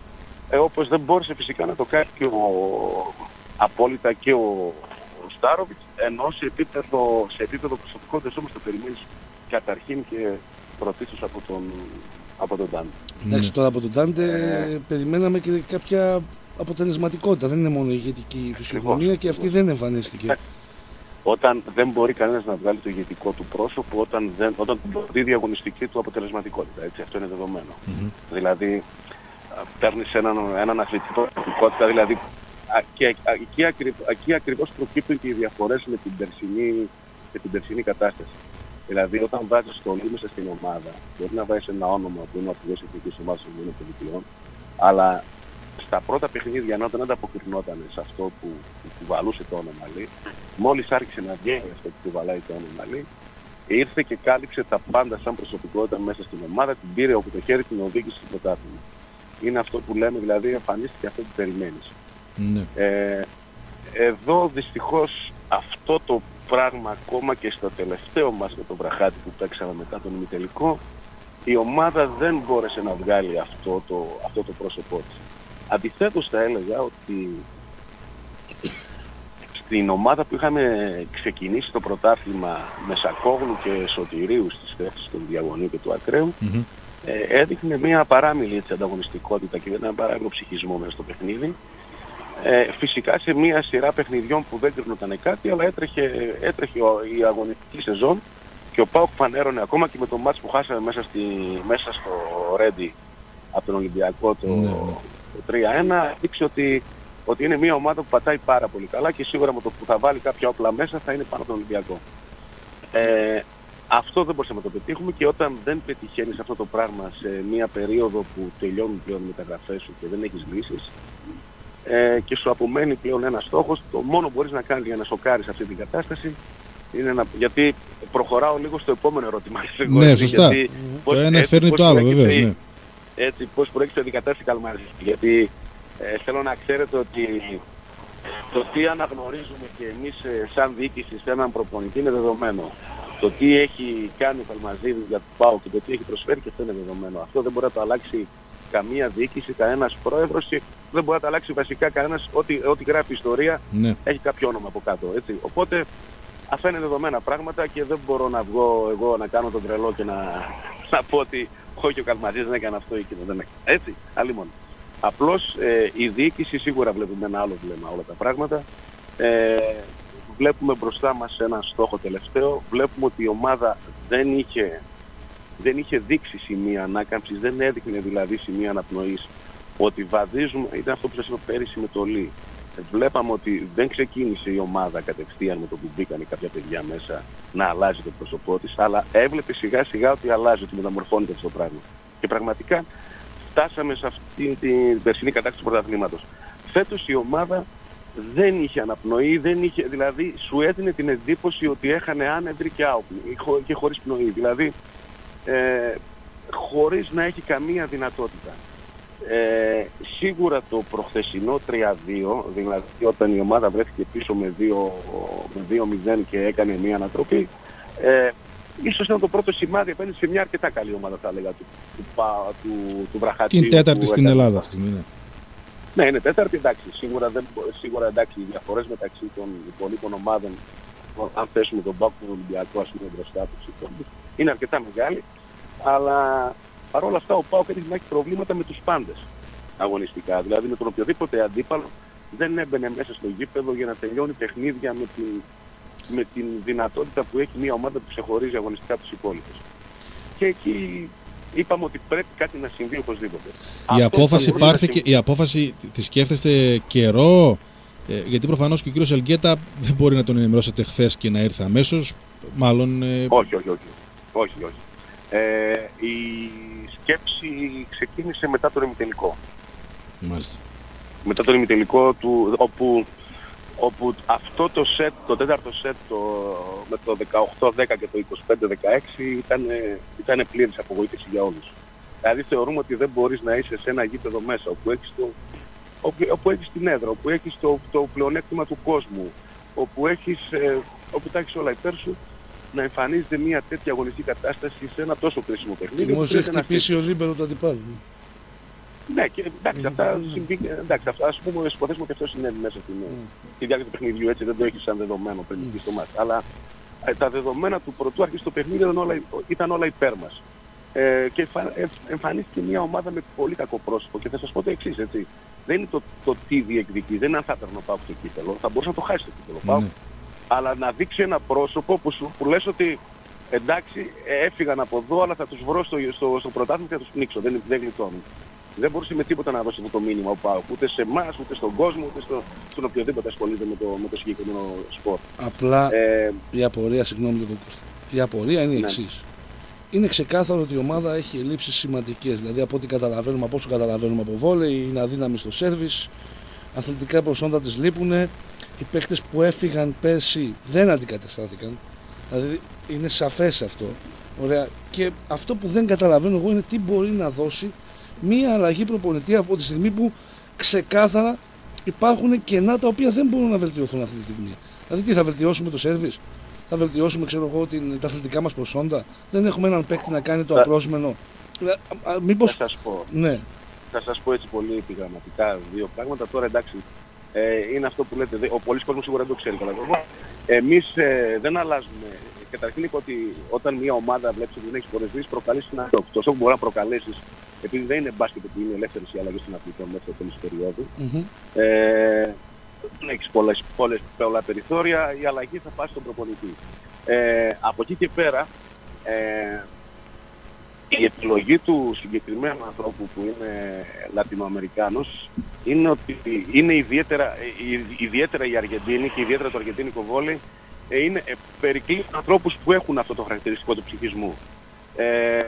Ε, όπως δεν μπόρεσε φυσικά να το κάνει και ο, απόλυτα και ο, ο Στάροβιτς, ενώ σε επίπεδο, σε επίπεδο προσωπικότητας όμως το περιμένεις καταρχήν και πρωτίστως από τον, από τον Ντάντε. Εντάξει, τώρα από τον Ντάντε ε... περιμέναμε και κάποια αποτελεσματικότητα. Δεν είναι μόνο η ηγετική φυσιογνωμία και αυτή δεν εμφανίστηκε. Όταν δεν μπορεί κανένας να βγάλει το ηγετικό του πρόσωπο, όταν, δεν, όταν μπορεί η διαγωνιστική του αποτελεσματικότητα. Έτσι, αυτό είναι δεδομένο. Mm-hmm. Δηλαδή, παίρνεις έναν, έναν αθλητή προσωπικότητα, δηλαδή και, εκεί, ακρι, εκεί ακριβώς προκύπτουν και οι διαφορές με την περσινή, με την περσινή κατάσταση. Δηλαδή, όταν βάζεις το λίγο μέσα στην ομάδα, μπορεί να βάζεις ένα όνομα που είναι ο αρχηγός εθνικής ομάδας των Ηνωμένων Πολιτειών, αλλά στα πρώτα παιχνίδια, ενώ δεν ανταποκρινόταν σε αυτό που, που κουβαλούσε το όνομα Λί, μόλις άρχισε να βγαίνει αυτό που κουβαλάει το όνομα Λί, ήρθε και κάλυψε τα πάντα σαν προσωπικότητα μέσα στην ομάδα, την πήρε από το χέρι, την οδήγησε στο πρωτάθλημα. Είναι αυτό που λέμε, δηλαδή εμφανίστηκε αυτό που περιμένεις. Ναι. Ε, εδώ δυστυχώς αυτό το πράγμα ακόμα και στο τελευταίο μας με τον Βραχάτη που παίξαμε μετά τον ημιτελικό, η ομάδα δεν μπόρεσε να βγάλει αυτό το, αυτό το πρόσωπό της. Αντιθέτως θα έλεγα ότι στην ομάδα που είχαμε ξεκινήσει το πρωτάθλημα με Σακόγλου και Σωτηρίου στις θέσεις του Διαγωνίου και του Ακραίου, mm-hmm. ε, έδειχνε μια παράμιλη έτσι, ανταγωνιστικότητα και ένα παράμιλο ψυχισμό μέσα στο παιχνίδι. Ε, φυσικά σε μια σειρά παιχνιδιών που δεν κρίνονταν κάτι, αλλά έτρεχε, έτρεχε η αγωνιστική σεζόν και ο ΠΑΟΚ φανέρωνε ακόμα και με το μάτς που χάσαμε μέσα, στη, μέσα στο Ρέντι από τον Ολυμπιακό το, mm-hmm. το τρία ένα, δείξε ότι, ότι είναι μια ομάδα που πατάει πάρα πολύ καλά και σίγουρα με το που θα βάλει κάποια όπλα μέσα θα είναι πάνω από τον Ολυμπιακό. Ε, αυτό δεν μπορούσαμε να το πετύχουμε και όταν δεν πετυχαίνεις αυτό το πράγμα σε μια περίοδο που τελειώνουν πλέον οι μεταγραφές σου και δεν έχεις λύσεις, Ε, και σου απομένει πλέον ένας στόχος, το μόνο που μπορείς να κάνεις για να σοκάρεις αυτή την κατάσταση είναι να... γιατί προχωράω λίγο στο επόμενο ερώτημα. Ναι, σωστά. Γιατί, mm-hmm. πώς, το ένα έτσι, φέρνει το άλλο βεβαίως. Ναι. Έτσι, πώς προέκυψε η κατάσταση Καλμαρζή. Γιατί ε, θέλω να ξέρετε ότι το τι αναγνωρίζουμε και εμείς ε, σαν διοίκηση σε έναν προπονητή είναι δεδομένο. Το τι έχει κάνει ο Καλμαρζίδης για το ΠΑΟΚ και το τι έχει προσφέρει και αυτό είναι δεδομένο. Αυτό δεν μπορεί να το αλλάξει καμία διοίκηση, κανένας πρόεδρος, δεν μπορεί να τα αλλάξει βασικά κανένας, ό,τι, ό,τι γράφει η ιστορία ναι. έχει κάποιο όνομα από κάτω. Έτσι. Οπότε αυτά είναι δεδομένα πράγματα και δεν μπορώ να βγω εγώ να κάνω τον τρελό και να, να πω ότι όχι ο Καλμαρζής δεν έκανε αυτό ή εκείνο δεν έκανε. Έτσι, άλλη μόνο. Απλώς ε, η διοίκηση σίγουρα βλέπουμε ένα άλλο βλέμμα όλα τα πράγματα. Ε, βλέπουμε μπροστά μας έναν στόχο τελευταίο. Βλέπουμε ότι η ομάδα δεν είχε δεν είχε δείξει σημεία ανάκαμψης, δεν έδειχνε δηλαδή σημεία αναπνοής. Ότι βαδίζουμε, ήταν αυτό που σας είπα πέρυσι με το Λί. Βλέπαμε ότι δεν ξεκίνησε η ομάδα κατευθείαν με το που μπήκαν κάποια παιδιά μέσα να αλλάζει το πρόσωπό της, αλλά έβλεπε σιγά σιγά ότι αλλάζει, ότι μεταμορφώνεται αυτό το πράγμα. Και πραγματικά φτάσαμε σε αυτή την περσινή κατάσταση του πρωταθλήματος. Φέτος η ομάδα δεν είχε αναπνοή, δεν είχε, δηλαδή σου έδινε την εντύπωση ότι έχανε άνεδρη και άοπνη και χωρίς πνοή. Δηλαδή, Ε, χωρίς να έχει καμία δυνατότητα. Ε, σίγουρα το προχθεσινό τρία δύο, δηλαδή όταν η ομάδα βρέθηκε πίσω με δύο μηδέν και έκανε μια ανατροπή, ε, ίσως ήταν το πρώτο σημάδι απέναντι σε μια αρκετά καλή ομάδα, θα έλεγα, του, του, του, του Βραχατίου. Και είναι τέταρτη στην έκανε. Ελλάδα αυτή τη στιγμή. Ναι, είναι τέταρτη, εντάξει. Σίγουρα, δεν, σίγουρα εντάξει, οι διαφορές μεταξύ των υπολείπων ομάδων, αν θέσουμε τον ΠΑΟΚ του Ολυμπιακού, ας πούμε, μπροστά του, είναι αρκετά μεγάλη. Αλλά παρόλα αυτά ο ΠΑΟΚ έτυχε να έχει προβλήματα με τους πάντες αγωνιστικά. Δηλαδή με τον οποιοδήποτε αντίπαλο δεν έμπαινε μέσα στο γήπεδο για να τελειώνει παιχνίδια με την, με την δυνατότητα που έχει μια ομάδα που ξεχωρίζει αγωνιστικά τους υπόλοιπους. Και εκεί είπαμε ότι πρέπει κάτι να συμβεί οπωσδήποτε. Η απόφαση, υπάρχει και, η απόφαση τη σκέφτεστε καιρό, ε, γιατί προφανώς και ο κύριος Ελγκέτα δεν μπορεί να τον ενημερώσετε χθες και να ήρθε αμέσως. Μάλλον... Ε... Όχι, όχι, όχι. όχι, όχι. Ε, η σκέψη ξεκίνησε μετά τον ημιτελικό. Μάλιστα. Μετά τον ημιτελικό του, όπου, όπου αυτό το σετ, το τέταρτο σετ το, με το δεκαοκτώ δέκα και το είκοσι πέντε δεκαέξι ήταν, ήταν πλήρης απογοήτευση για όλους. Δηλαδή θεωρούμε ότι δεν μπορείς να είσαι σε ένα γήπεδο μέσα όπου έχεις, το, όπου, όπου έχεις την έδρα, όπου έχεις το, το πλεονέκτημα του κόσμου, όπου, έχεις, ε, όπου τα έχεις όλα υπέρ σου, να εμφανίζεται μια τέτοια αγωνιστική κατάσταση σε ένα τόσο κρίσιμο παιχνίδι. Δημόσια έχει χτυπήσει ο λίμπερο του αντιπάλου. Ναι, και εντάξει, αυτά, εντάξει, αυτά ας πούμε, υποθέσουμε ότι αυτό συνέβη μέσα στην mm. διάρκεια του παιχνιδιού, έτσι δεν το έχει σαν δεδομένο πριν mm. στο μάτς. Αλλά ε, τα δεδομένα του πρωτού αρχίσει το παιχνίδι ήταν όλα, ήταν όλα υπέρ μας. Ε, και εμφανίστηκε μια ομάδα με πολύ κακό πρόσωπο και θα σας πω το εξής, έτσι. Δεν είναι το, το τι διεκδικεί, δεν είναι αν θα έπαιρνε πάω στο κύπελο, θα μπορούσε να το χάσει το κύπελο πάω. Mm. Αλλά να δείξει ένα πρόσωπο που, σου, που λες ότι εντάξει, έφυγαν από εδώ, αλλά θα τους βρω στο, στο, στο πρωτάθλημα και θα τους πνίξω, δεν, δεν γλιτώνουν. Δεν μπορούσε με τίποτα να δώσει αυτό το μήνυμα ο ΠΑΟΚ, ούτε σε εμάς, ούτε στον κόσμο, ούτε στο, στον οποιοδήποτε ασχολείται με το, με το συγκεκριμένο σπορ. Απλά ε, η απορία, συγγνώμη λίγο Κώστα, η απορία είναι η ναι. εξής. Είναι ξεκάθαρο ότι η ομάδα έχει ελλείψεις σημαντικές, δηλαδή από ό,τι καταλαβαίνουμε, από όσο καταλαβαίνουμε από βόλεϊ, είναι αδύναμη στο σέρβις, αθλητικά προσόντα της λείπουν, οι παίκτες που έφυγαν πέρσι δεν αντικαταστάθηκαν, δηλαδή είναι σαφές αυτό. Ωραία. Και αυτό που δεν καταλαβαίνω εγώ είναι τι μπορεί να δώσει μία αλλαγή προπονητή από τη στιγμή που ξεκάθαρα υπάρχουν κενά τα οποία δεν μπορούν να βελτιωθούν αυτή τη στιγμή. Δηλαδή, τι θα βελτιώσουμε το σέρβις, θα βελτιώσουμε ξέρω εγώ, την, τα αθλητικά μας προσόντα, δεν έχουμε έναν παίκτη να κάνει το θα... απρόσμενο. Μήπως... Θα σας πω. Ναι. Θα σας πω έτσι πολύ επιγραμματικά δύο πράγματα. Τώρα εντάξει, ε, είναι αυτό που λέτε, ο πολλής κόσμος σίγουρα δεν το ξέρει καλά. Εμείς ε, δεν αλλάζουμε. Καταρχήν είπα ότι όταν μια ομάδα βλέπει ότι δεν έχει πολλές δύσεις, προκαλείς ένα σοκ. Το σοκ μπορεί να προκαλέσεις, επειδή δεν είναι μπάσκετ που είναι ελεύθερες οι αλλαγές των αθλητών μέχρι το τέλος της περίοδου. Mm-hmm. Ε, δεν έχεις πολλές, πολλές, πολλά περιθώρια, η αλλαγή θα πάει στον προπονητή. Ε, από εκεί και πέρα, ε, η επιλογή του συγκεκριμένου ανθρώπου που είναι Λατινοαμερικάνος είναι ότι είναι ιδιαίτερα, ιδιαίτερα η Αργεντίνη και ιδιαίτερα το αργεντίνικο βόλεϊ είναι ε, περικλεί ανθρώπους που έχουν αυτό το χαρακτηριστικό του ψυχισμού. Ε,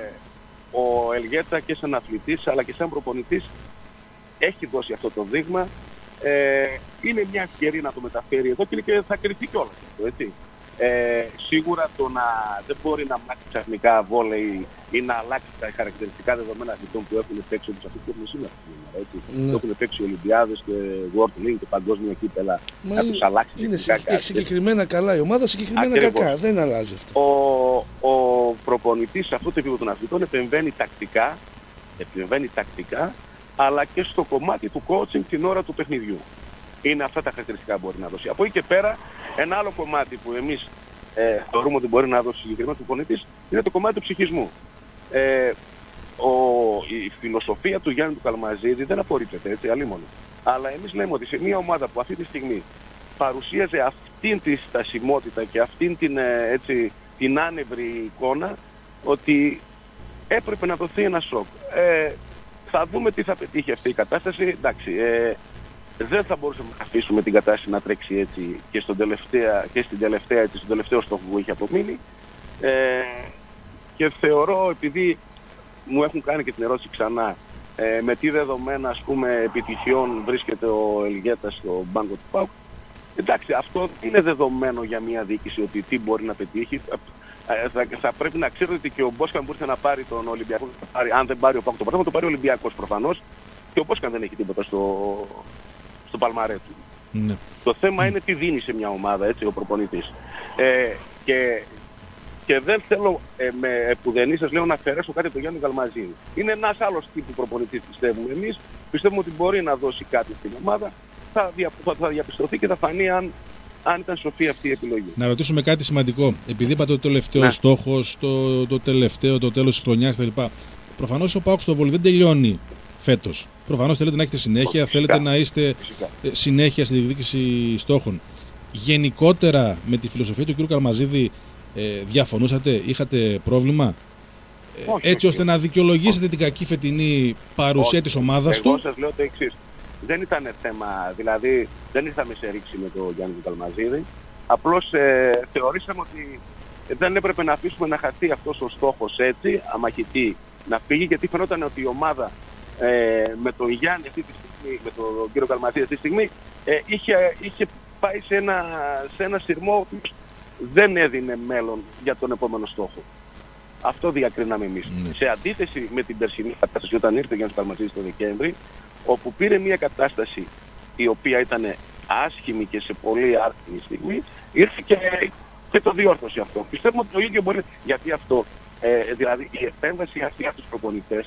ο Ελγέτα και σαν αθλητής αλλά και σαν προπονητής έχει δώσει αυτό το δείγμα. Ε, είναι μια ευκαιρία να το μεταφέρει εδώ και θα κρυφτεί κιόλας αυτό, έτσι. Ε, σίγουρα το να δεν μπορεί να αλλάξει ξαφνικά βόλεϊ ή να αλλάξει τα χαρακτηριστικά δεδομένα αθλητών που έχουν παίξει όπως αυτοί που έχουν σήμερα. Mm. Έχουν παίξει Ολυμπιάδες και World League και παγκόσμια κύπελα. Μα να τους αλλάξει είναι συγκεκριμένα, συγκεκριμένα καλά η ομάδα, συγκεκριμένα ακριβώς. Κακά. Δεν αλλάζει αυτό. Ο, ο προπονητής σε αυτό το επίπεδο των αθλητών επεμβαίνει τακτικά, επεμβαίνει τακτικά, αλλά και στο κομμάτι του coaching την ώρα του παιχνιδιού. Είναι αυτά τα χαρακτηριστικά που μπορεί να δώσει. Από εκεί και πέρα, ένα άλλο κομμάτι που εμείς ε, θεωρούμε ότι μπορεί να δώσει συγκεκριμένος προπονητής είναι το κομμάτι του ψυχισμού. Ε, ο, η φιλοσοφία του Γιάννη του Καλμαζίδη δεν απορρίπτεται, έτσι, αλίμονο. Αλλά εμείς λέμε ότι σε μια ομάδα που αυτή τη στιγμή παρουσίαζε αυτήν τη στασιμότητα και αυτήν την, έτσι, την άνευρη εικόνα, ότι έπρεπε να δοθεί ένα σοκ. Ε, θα δούμε τι θα πετύχει αυτή η κατάσταση. Εντάξει, ε, δεν θα μπορούσαμε να αφήσουμε την κατάσταση να τρέξει έτσι και, στον τελευταία, και στην τελευταία, έτσι, στον τελευταίο στόχο που έχει απομείνει. Ε, και θεωρώ, επειδή μου έχουν κάνει και την ερώτηση ξανά, ε, με τι δεδομένα ας πούμε επιτυχιών βρίσκεται ο Ελγέτας στο μπάνκο του ΠΑΟΚ, εντάξει, αυτό είναι δεδομένο για μια διοίκηση ότι τι μπορεί να πετύχει. Ε, θα, θα πρέπει να ξέρετε ότι και ο Μπόσκαν μπορούσε να πάρει τον Ολυμπιακό, πάρει, αν δεν πάρει ο ΠΑΟΚ το πρωτάθλημα, το πάρει ο Ολυμπιακός προφανώς, και ο Μπόσκαν δεν έχει τίποτα στο, στο παλμαρέ του. Ναι. Το θέμα είναι τι δίνει σε μια ομάδα, έτσι, ο προπονητής. Ε, και, και δεν θέλω ε, με επουδενή σας λέω να αφαιρέσω κάτι το Γιάννη Καλμαζίδη. Είναι ένας άλλος τύπου προπονητής, πιστεύουμε εμείς. Πιστεύουμε ότι μπορεί να δώσει κάτι στην ομάδα. Θα, δια, θα, θα διαπιστωθεί και θα φανεί αν, αν ήταν σοφή αυτή η επιλογή. Να ρωτήσουμε κάτι σημαντικό. Επειδή είπατε το τελευταίο ναι. στόχος, το, το τελευταίο, το τέλος της χρονιάς κτλ. Προφανώς ο ΠΑΟΚ στο βόλεϊ δεν τελειώνει φέτος. Προφανώς θέλετε να έχετε συνέχεια, φυσικά, θέλετε να είστε φυσικά. συνέχεια στη διεκδίκηση στόχων. Γενικότερα με τη φιλοσοφία του κ. Καλμαζίδη ε, διαφωνούσατε, είχατε πρόβλημα, ε, όχι, έτσι όχι, ώστε όχι. να δικαιολογήσετε όχι. την κακή φετινή παρουσία όχι. της ομάδας του. Εγώ σας λέω το εξής. Δεν ήταν θέμα, δηλαδή δεν ήρθαμε σε ρήξη με τον Γιάννη Καλμαζίδη. Απλώς ε, θεωρήσαμε ότι δεν έπρεπε να αφήσουμε να χαθεί αυτός ο στόχος έτσι, αμαχητή, να φύγει, γιατί φαινόταν ότι η ομάδα ε, με τον Γιάννη αυτή τη στιγμή, με τον κύριο Καλμαζίδη αυτή τη στιγμή, ε, είχε, είχε πάει σε ένα, σε ένα σειρμό που δεν έδινε μέλλον για τον επόμενο στόχο. Αυτό διακρίναμε εμείς. Mm. Σε αντίθεση με την περσινή κατάσταση όταν ήρθε ο Γιάννης Καλμαζίδης το Δεκέμβρη, όπου πήρε μια κατάσταση η οποία ήταν άσχημη και σε πολύ άσχημη στιγμή, ήρθε και, και το διόρθωσε αυτό. Πιστεύουμε ότι το ίδιο μπορεί, γιατί αυτό, ε, δηλαδή η επέμβαση αυτή από τους προπονητές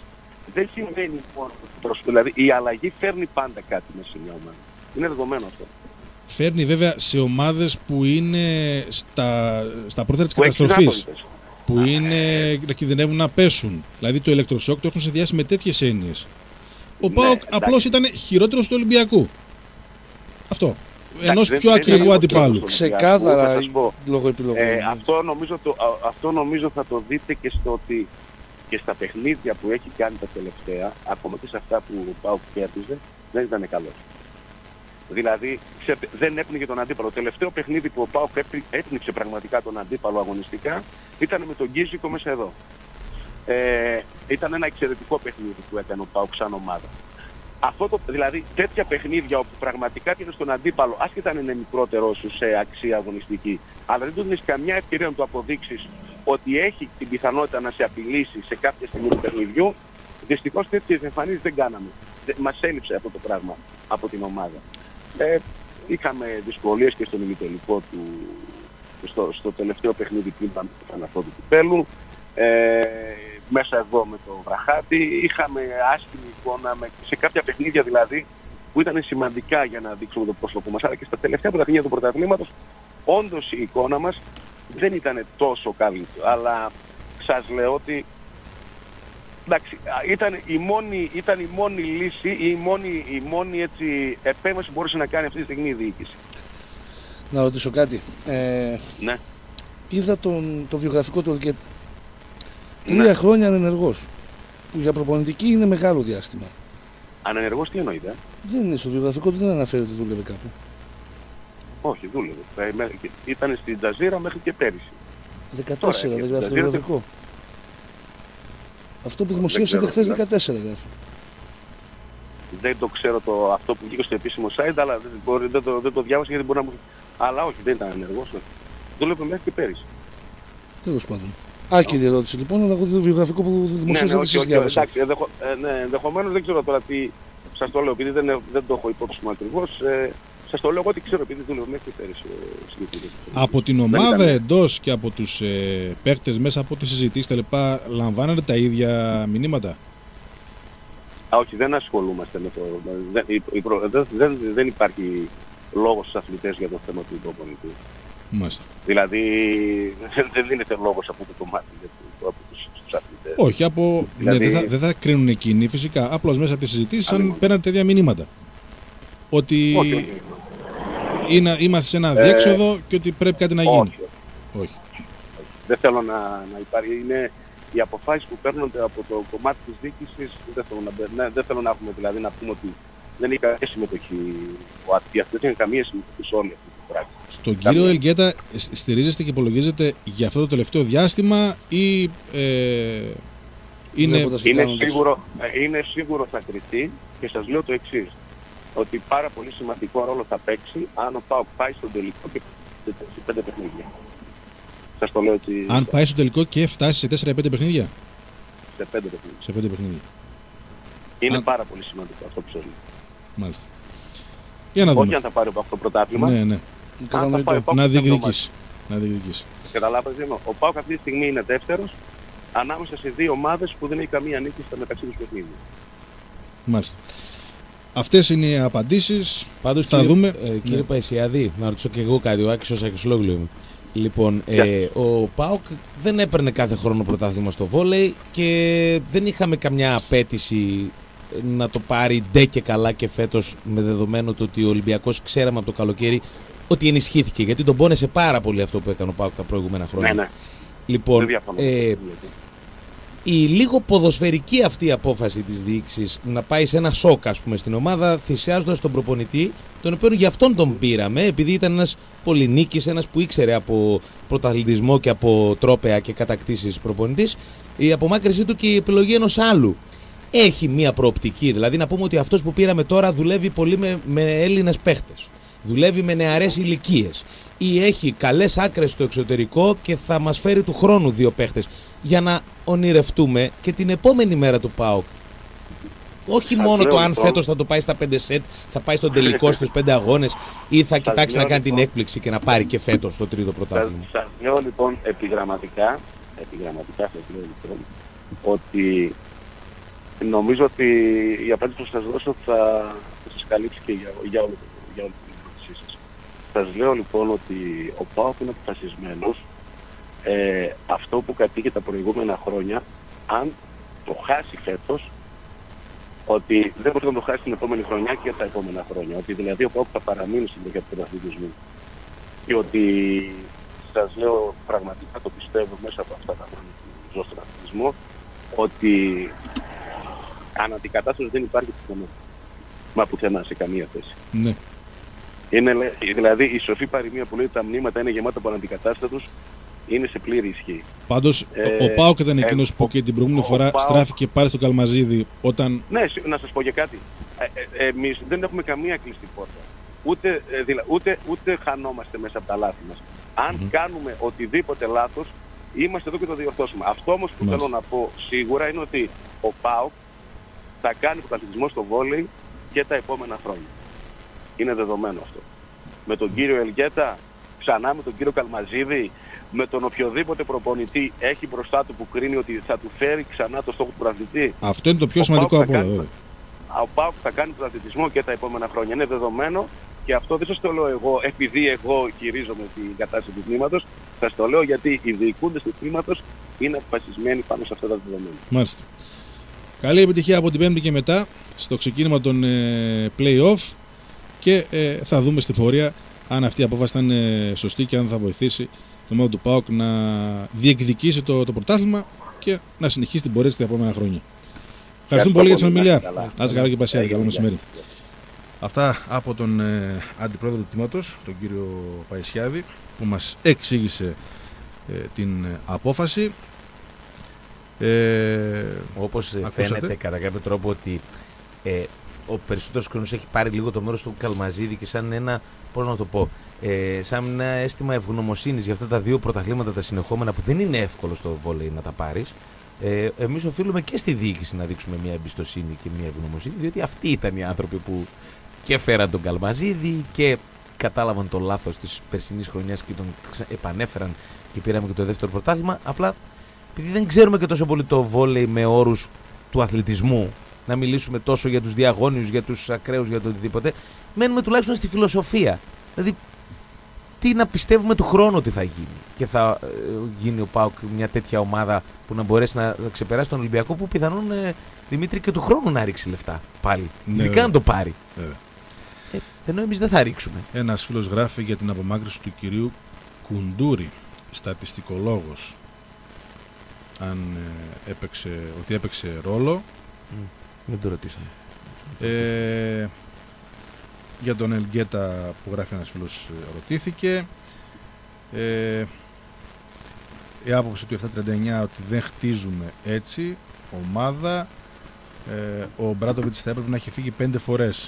δεν σημαίνει μόνο προς, δηλαδή η αλλαγή φέρνει πάντα κάτι μέσα σε μια ομάδα. Είναι δεδομένο αυτό. Φέρνει βέβαια σε ομάδες που είναι στα, στα πρόθυρα της καταστροφής. Που Α, είναι, ε, να κινδυνεύουν να πέσουν. Δηλαδή το ηλεκτροσόκ το έχουν συνδυάσει με τέτοιες έννοιες. Ο ναι, ΠΑΟΚ απλώς ήταν χειρότερος του Ολυμπιακού. Αυτό. Ενός πιο ακριβού αντιπάλου. Ξεκάθαρα λόγω επιλογών. Ε, αυτό, νομίζω το, αυτό νομίζω θα το δείτε και στο ότι και στα παιχνίδια που έχει κάνει τα τελευταία, ακόμα και σε αυτά που ο ΠΑΟΚ κέρδιζε, δεν ήταν καλός. Δηλαδή ξε, δεν έπνιγε τον αντίπαλο. Το τελευταίο παιχνίδι που ο ΠΑΟΚ έπνιξε πραγματικά τον αντίπαλο αγωνιστικά ήταν με τον Γκίζικο μέσα εδώ. Ε, ήταν ένα εξαιρετικό παιχνίδι που έκανε ο ΠΑΟΚ σαν ομάδα. Αυτό το, δηλαδή τέτοια παιχνίδια όπου πραγματικά είναι στον αντίπαλο, άσχετα αν είναι μικρότερο σου σε αξία αγωνιστική, αλλά δεν του δίνεις καμιά ευκαιρία να του αποδείξεις ότι έχει την πιθανότητα να σε απειλήσει σε κάποια στιγμή του παιχνιδιού, δυστυχώς τέτοιες εμφανίσεις δεν κάναμε. Μας έλειψε αυτό το πράγμα από την ομάδα. Ε, είχαμε δυσκολίες και στον ημιτελικό του, στο, στο τελευταίο παιχνίδι που ήταν αυτό του κυπέλου. Ε, μέσα εδώ με τον Βραχάτη είχαμε άσχημη εικόνα με, σε κάποια παιχνίδια δηλαδή που ήταν σημαντικά για να δείξουμε το πρόσωπο μας, αλλά και στα τελευταία παιχνίδια του πρωταθλήματος όντως η εικόνα μας δεν ήταν τόσο καλή, αλλά σας λέω ότι εντάξει, ήταν η μόνη, ήταν η μόνη λύση ή η μόνη, η μόνη έτσι, επέμβαση που μπορούσε να κάνει αυτή τη στιγμή η διοίκηση. Να ρωτήσω κάτι. Ε, ναι. Είδα τον, το βιογραφικό του Ολκέτα. Τρία ναι. χρόνια ανενεργός. Που για προπονητική είναι μεγάλο διάστημα. Ανενεργός τι εννοείται? Δεν είναι στο βιογραφικό του, δεν αναφέρει ότι δούλευε κάπου. Όχι, δούλευε. Ήταν στην Τζαζίρα μέχρι και πέρυσι. δεκατέσσερα δεν γράφει το βιογραφικό. Αυτό που δημοσίευσατε χθες δεκατέσσερα γράφει. Δεν το ξέρω το, αυτό που βγήκε στο επίσημο site, αλλά δεν, μπορεί, δεν, το, δεν το διάβασα γιατί μπορεί να μου... Αλλά όχι, δεν ήταν ενεργός. Δούλευε μέχρι και πέρυσι. Τέλος πάντων. Άκυρη ερώτηση λοιπόν, αλλά εγώ το βιογραφικό που δημοσίευσατε ναι, ναι, εσείς διάβασα. Εντάξει, ενδεχο, ε, ναι, ενδεχομένως δεν ξέρω τώρα τι... Σας το λέω, επειδή δεν, δεν το έχω υπόψη μου ακριβώς. Ε, σας το λέω εγώ ότι ξέρω, επειδή δούλευε μέχρι και πέρυσι. Ε, από την ομάδα εντός και από τους ε, παίκτες μέσα από τις συζητήσεις τα λοιπά, λαμβάνετε τα ίδια μηνύματα? Α, όχι, δεν ασχολούμαστε με το... Δεν, η, η, δεν, δεν, δεν υπάρχει λόγος στους αθλητές για το θέμα του προπονητή. Μάλιστα. Δηλαδή δεν, δεν δίνεται λόγος από το κομμάτι από τους, τους αθλητές. Όχι, από... δηλαδή... ναι, δεν, θα, δεν θα κρίνουν εκείνοι φυσικά. Απλώς μέσα από τις συζητήσεις αν παίρνετε τέτοια μηνύματα. Ότι όχι, όχι. Είναι, είμαστε σε ένα ε, διέξοδο και ότι πρέπει κάτι να γίνει. Όχι. όχι. Δεν θέλω να, να υπάρχει. Είναι οι αποφάσεις που παίρνονται από το κομμάτι της διοίκησης. Δεν θέλω να, δεν θέλω να έχουμε δηλαδή να πούμε ότι δεν είχε καμία συμμετοχή ο αθλητής. Δεν είχε καμία συμμετοχή σε όλη αυτή την πράξη. Στον κύριο Ελγκέτα στηρίζεστε και υπολογίζετε για αυτό το τελευταίο διάστημα ή ε, είναι... Είναι σίγουρο, είναι σίγουρο θα κριθεί και σας λέω το εξής. Ότι πάρα πολύ σημαντικό ρόλο θα παίξει αν ο ΠΑΟΚ πάει στον τελικό και σε πέντε παιχνίδια. Σας το λέω ότι... Αν πάει στο τελικό και φτάσει σε τέσσερα πέντε παιχνίδια. Σε πέντε παιχνίδια. Σε πέντε παιχνίδια. Είναι αν... πάρα πολύ σημαντικό αυτό που σας λέω. Μάλιστα. Για να δούμε. Όχι αν θα πάρει από αυτό το πρωτάθλημα. Ναι, ναι. Να διεκδικήσει. Να διεκδικήσει. Καταλάβατε, ο ΠΑΟΚ αυτή τη στιγμή είναι δεύτερος ανάμεσα σε δύο ομάδες που δεν έχει καμία νίκη στα μεταξύ τους παιχνίδια. Μάλιστα. Αυτές είναι οι απαντήσεις. Πάντως, θα κύριε, δούμε. Ε, κύριε ναι. Παϊσιάδη, να ρωτήσω και εγώ κάτι. Ο Άκης ο Σακισλόγλου είμαι. Λοιπόν, ε, ο ΠΑΟΚ δεν έπαιρνε κάθε χρόνο πρωτάθλημα στο βόλεϊ και δεν είχαμε καμιά απέτηση να το πάρει ντε και καλά και φέτος, με δεδομένο το ότι ο Ολυμπιακός ξέραμε από το καλοκαίρι ότι ενισχύθηκε, γιατί τον πόνεσε πάρα πολύ αυτό που έκανε ο ΠΑΟΚ τα προηγούμενα χρόνια. Ναι, ναι. Λοιπόν, ε, η λίγο ποδοσφαιρική αυτή απόφαση της διοίκησης να πάει σε ένα σοκ, ας πούμε, στην ομάδα, θυσιάζοντας τον προπονητή, τον οποίο για αυτόν τον πήραμε, επειδή ήταν ένας πολυνίκης, ένας που ήξερε από πρωταθλητισμό και από τρόπαια και κατακτήσεις προπονητής, η απομάκρυνσή του και η επιλογή ενός άλλου έχει μία προοπτική. Δηλαδή να πούμε ότι αυτός που πήραμε τώρα δουλεύει πολύ με, με Έλληνες παίχτες. Δουλεύει με νεαρές ηλικίες. Ή έχει καλές άκρες στο εξωτερικό και θα μας φέρει του χρόνου δύο παίχτες. Για να ονειρευτούμε και την επόμενη μέρα του ΠΑΟΚ. Όχι θα μόνο το αν λοιπόν... φέτος θα το πάει στα πέντε σετ, θα πάει στον τελικό στους πέντε αγώνες ή θα κοιτάξει να κάνει λοιπόν... την έκπληξη και να πάρει και φέτος το τρίτο πρωτάθλημα. Σας λέω λοιπόν επιγραμματικά, επιγραμματικά σας λέω λοιπόν, ότι νομίζω ότι η απάντηση που σας δώσω θα, θα σας καλύψει και για, για, όλη, για όλη την ερώτησή σας. Σας λέω λοιπόν ότι ο ΠΑΟΚ είναι αποφασισμένος ε, αυτό που κατοίκε τα προηγούμενα χρόνια, αν το χάσει φέτος, ότι δεν μπορεί να το χάσει την επόμενη χρονιά και τα επόμενα χρόνια. Ότι δηλαδή ο ΠΑΟΚ θα παραμείνει στην τροχιά του πρωταθλητισμού. Και ότι σας λέω πραγματικά το πιστεύω μέσα από αυτά τα χρόνια που ζω στον αθλητισμό, ότι αναντικατάσταση δεν υπάρχει πουθενά. Μα πουθενά σε καμία θέση. Ναι. Είναι, δηλαδή η σοφή παροιμία που λέει ότι τα μνήματα είναι γεμάτα από αναντικατάστατους είναι σε πλήρη ισχύ. Πάντως ε, ο ΠΑΟΚ ήταν εκείνος ε, που και την προηγούμενη φορά ΠΑΟΚ στράφηκε πάλι στο Καλμαζίδι όταν... Ναι, να σας πω και κάτι. Ε, ε, εμείς δεν έχουμε καμία κλειστή πόρτα. Ούτε, ε, δηλα, ούτε, ούτε χανόμαστε μέσα από τα λάθη μας. Αν mm-hmm. κάνουμε οτιδήποτε λάθος, είμαστε εδώ και το διορθώσουμε. Αυτό όμως που mm-hmm. θέλω να πω σίγουρα είναι ότι ο ΠΑΟΚ θα κάνει πρωταθλητισμό στο βόλεϊ και τα επόμενα χρόνια. Είναι δεδομένο αυτό. Με τον κύριο Ελγέτα, ξανά με τον κύριο Καλμαζίδη, με τον οποιοδήποτε προπονητή έχει μπροστά του που κρίνει ότι θα του φέρει ξανά το στόχο του πρωταθλητή. Αυτό είναι το πιο σημαντικό από όλα. Ο ΠΑΟΚ θα κάνει πρωταθλητισμό και τα επόμενα χρόνια. Είναι δεδομένο και αυτό δεν σας το λέω εγώ επειδή εγώ χειρίζομαι την κατάσταση του τμήματος. Σας το λέω γιατί οι διοικούντες του τμήματος είναι αποφασισμένοι πάνω σε αυτά τα δεδομένα. Μάλιστα. Καλή επιτυχία από την Πέμπτη και μετά στο ξεκίνημα των ε, play-off και ε, θα δούμε στην πορεία αν αυτή η απόφαση θα είναι σωστή και αν θα βοηθήσει το ομάδα του ΠΑΟΚ να διεκδικήσει το, το πρωτάθλημα και να συνεχίσει την πορεία και τα επόμενα χρόνια. Ευχαριστούμε πολύ για την συνομιλία. Να είστε καλά και Πασιάδη. Καλό μεσημέρι. Αυτά από τον ε, αντιπρόεδρο του τμήματος, τον κύριο Παϊσιάδη, που μας εξήγησε ε, την ε, απόφαση. Ε, Όπως ακούσατε. Φαίνεται κατά κάποιο τρόπο ότι ε, ο περισσότερος χρόνος έχει πάρει λίγο το μέρος του Καλμαζίδη και σαν ένα, πώς να το πω, ε, σαν ένα αίσθημα ευγνωμοσύνης για αυτά τα δύο πρωταθλήματα τα συνεχόμενα που δεν είναι εύκολο στο βόλεϊ να τα πάρεις. Ε, εμείς οφείλουμε και στη διοίκηση να δείξουμε μια εμπιστοσύνη και μια ευγνωμοσύνη, διότι αυτοί ήταν οι άνθρωποι που και φέραν τον Καλμαζίδη και κατάλαβαν το λάθος της περσινής χρονιάς και τον επανέφεραν και πήραμε και το δεύτερο πρωτάθλημα. Απλά επειδή δεν ξέρουμε και τόσο πολύ το βόλεϊ με όρους του αθλητισμού, να μιλήσουμε τόσο για τους διαγώνιους, για τους ακραίους, για το οτιδήποτε, μένουμε τουλάχιστον στη φιλοσοφία. Δηλαδή, τι να πιστεύουμε του χρόνου ότι θα γίνει. Και θα ε, γίνει ο ΠΑΟΚ μια τέτοια ομάδα που να μπορέσει να ξεπεράσει τον Ολυμπιακό, που πιθανόν ε, Δημήτρη και του χρόνου να ρίξει λεφτά πάλι. Ναι, ειδικά αν το πάρει. Ε, ενώ εμείς δεν θα ρίξουμε. Ένας φίλος γράφει για την απομάκρυνση του κυρίου Κουντούρη, στατιστικολόγος. Αν ε, έπαιξε, ότι έπαιξε ρόλο. Mm, δεν το ρωτήσαμε. Ε, για τον Ελγκέτα που γράφει ένας φίλος ρωτήθηκε. Ε, η άποψη του επτακόσια τριάντα εννιά ότι δεν χτίζουμε έτσι ομάδα. Ε, ο Μπράτοβιτς θα έπρεπε να έχει φύγει πέντε φορές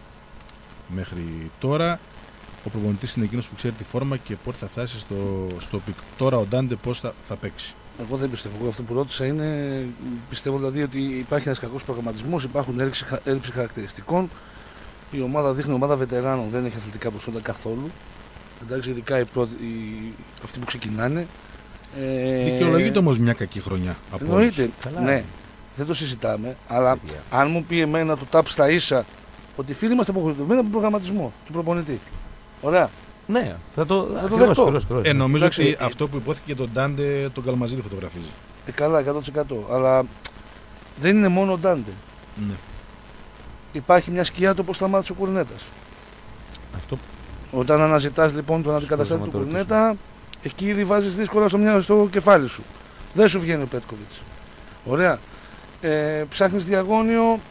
μέχρι τώρα. Ο προπονητής είναι εκείνος που ξέρει τη φόρμα και πότε θα φτάσει στο, στο πικ. Τώρα ο Ντάντε πώς θα, θα παίξει. Εγώ δεν πιστεύω. Εγώ αυτό που ρώτησα είναι, πιστεύω δηλαδή ότι υπάρχει ένας κακός προγραμματισμός, υπάρχουν έλλειψη χαρακτηριστικών. Η ομάδα δείχνει ομάδα βετεράνων, δεν έχει αθλητικά προσόντα καθόλου. Εντάξει, ειδικά οι πρώτοι, οι, αυτοί που ξεκινάνε. Ε, Δικαιολογείται όμως μια κακή χρονιά. Εννοείται, ναι, δεν το συζητάμε. Αλλά yeah. αν μου πει εμένα το τάπ στα ίσα ότι οι φίλοι είμαστε απογοητευμένοι από τον προγραμματισμό του προπονητή. Ωραία. Ναι, θα το, θα το δεχτώ. Ε, νομίζω Εντάξει, ότι ε, αυτό που υπόθηκε για τον Ντάντε τον Καλμαζίδη φωτογραφίζει. Ε, καλά, εκατό τοις εκατό. Αλλά δεν είναι μόνο ο Ντάντε. Ναι. Υπάρχει μια σκιά του όπως σταμάτησε ο Κουρνέτας. Αυτό... Όταν αναζητάς λοιπόν τον αντικαταστάτη του Κουρνέτα, εκεί ήδη βάζεις δύσκολα στο, μυαλό, στο κεφάλι σου. Δεν σου βγαίνει ο Πέτκοβιτς. Ωραία. Ε, ψάχνεις διαγώνιο,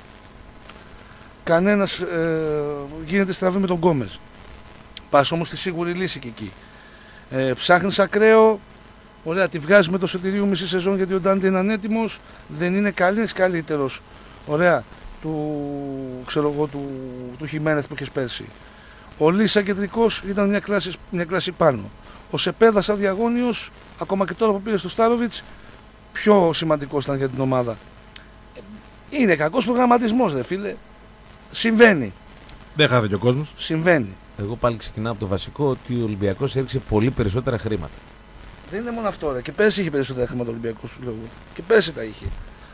κανένας ε, γίνεται στραβή με τον Γκόμες. Πας όμως στη σίγουρη λύση και εκεί. Ε, ψάχνεις ακραίο, ωραία, τη βγάζεις με το Σωτηρίου μισή σεζόν γιατί ο Ντάντε είναι ανέτοιμος, δεν είναι καλή, είναι καλύτερος. Ωραία, του, ξέρω εγώ, του, του Χιμένεθ που είχες πέρσι. Ο Λίσα κεντρικός ήταν μια κλάση, μια κλάση πάνω. Ο Σεπέδα σαν διαγώνιος, ακόμα και τώρα που πήρε στο Στάροβιτς, πιο σημαντικός ήταν για την ομάδα. Είναι κακός προγραμματισμός, δε φίλε. Συμβαίνει. Δεν χάθηκε ο κόσμος. Συμβαίνει. Εγώ πάλι ξεκινάω από το βασικό ότι ο Ολυμπιακός έριξε πολύ περισσότερα χρήματα. Δεν είναι μόνο αυτό, ρε. Και πέρσι είχε περισσότερα χρήματα ο Ολυμπιακός, σου λέω. Και πέρσι τα είχε.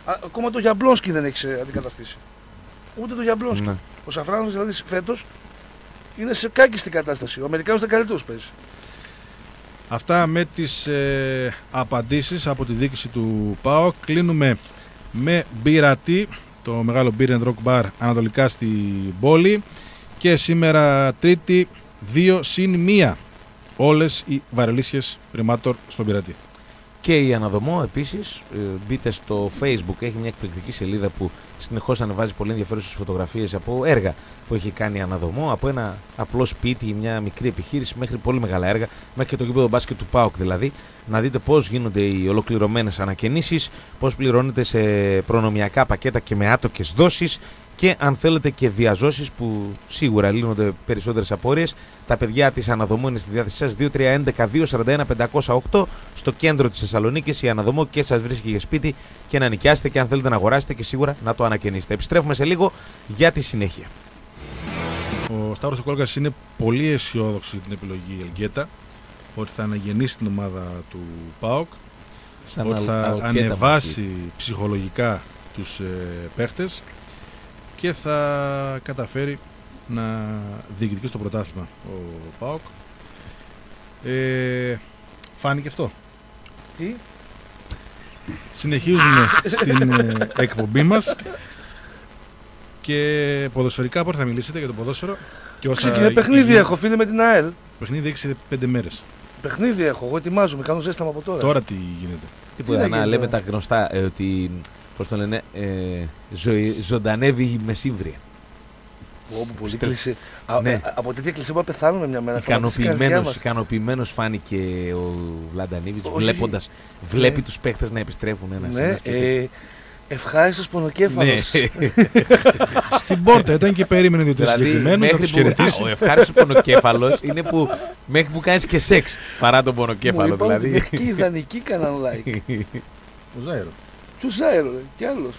Ακόμα το Γιαμπλόνσκι δεν έχει αντικαταστήσει. Ούτε το Γιαμπλόνσκι. Ναι. Ο Σαφράνος δηλαδή φέτος είναι σε κάκιστη κατάσταση. Ο Αμερικάνος ήταν καλύτερος παίζει. Αυτά με τις ε, απαντήσεις από τη διοίκηση του ΠΑΟΚ. Κλείνουμε με μπειρατή, το μεγάλο Beer and Rock Bar ανατολικά στην πόλη. Και σήμερα Τρίτη δύο συν μία όλες οι βαρελίσιες ρημάτορ στον πειρατή. Και η Αναδομό επίσης, μπείτε στο Facebook, έχει μια εκπληκτική σελίδα που συνεχώς ανεβάζει πολύ ενδιαφέρουσες φωτογραφίες από έργα που έχει κάνει η Αναδομό, από ένα απλό σπίτι, μια μικρή επιχείρηση μέχρι πολύ μεγάλα έργα, μέχρι και το γήπεδο μπάσκετ του ΠΑΟΚ δηλαδή, να δείτε πώς γίνονται οι ολοκληρωμένες ανακαινήσεις, πώς πληρώνετε σε προνομιακά πακέτα και με άτοκες δόσεις. Και αν θέλετε και διαζώσεις που σίγουρα λύνονται περισσότερες απορίες, τα παιδιά της Αναδομού είναι στη διάθεσή σας. Δύο τρία ένα δύο τέσσερα ένα πεντακόσια οκτώ στο κέντρο της Θεσσαλονίκης η Αναδομό και σας βρίσκει για σπίτι και να νοικιάσετε και αν θέλετε να αγοράσετε και σίγουρα να το ανακαινήσετε. Επιστρέφουμε σε λίγο για τη συνέχεια. Ο Σταύρος Κόλκας είναι πολύ αισιόδοξη την επιλογή Ελγκέτα, ότι θα αναγεννήσει την ομάδα του ΠΑΟΚ, Σαν ότι θα αλκέτα ανεβάσει μαχή. ψυχολογικά τους ε, παίχτες και θα καταφέρει να διεκδικήσει το πρωτάθλημα ο ΠΑΟΚ. Ε, φάνηκε αυτό. Τι? Συνεχίζουμε στην ε, εκπομπή μας και ποδοσφαιρικά πότε θα μιλήσετε για το ποδόσφαιρο και όσα... Ξεκινάει παιχνίδι η... έχω φίλε με την ΑΕΛ. Παιχνίδι έχει σε πέντε μέρες. Παιχνίδι έχω, εγώ ετοιμάζομαι, κάνω ζέσταμα από τώρα. Τώρα τι γίνεται? Τίποτα, Τι να να λέμε γίνει, τα γνωστά, ε, ότι, πώς το λένε, ε, ζωη, ζωντανεύει η μεσήμβρια. Όπου πολύ Στρε... κλεισέ. Α, Ναι. α, από τέτοια κλεισέ που πεθάνουμε μια μέρα. Ικανοποιημένος, ικανοποιημένος φάνηκε ο Βλαντανίβιτς, βλέποντας, βλέπει Ναι. τους παίχτες να επιστρέφουν ένας Ναι, ένας και ε, ευχάριστος πονοκέφαλος. Ναι. Στην πόρτα ήταν και περίμενε δύο-τρεις Δηλαδή, συγκεκριμένους να μέχρι τους που, χαιρετήσει. α, ο ευχάριστος πονοκέφαλος είναι που μέχρι που κάνεις και σεξ παρά τον πονοκέφαλο. Μου είπαν ότι Δηλαδή. μέχρι και οι ιδανικοί κάναν like. Ο Ζάιρο. Ποιος Ζάιρο, ρε, κι άλλος.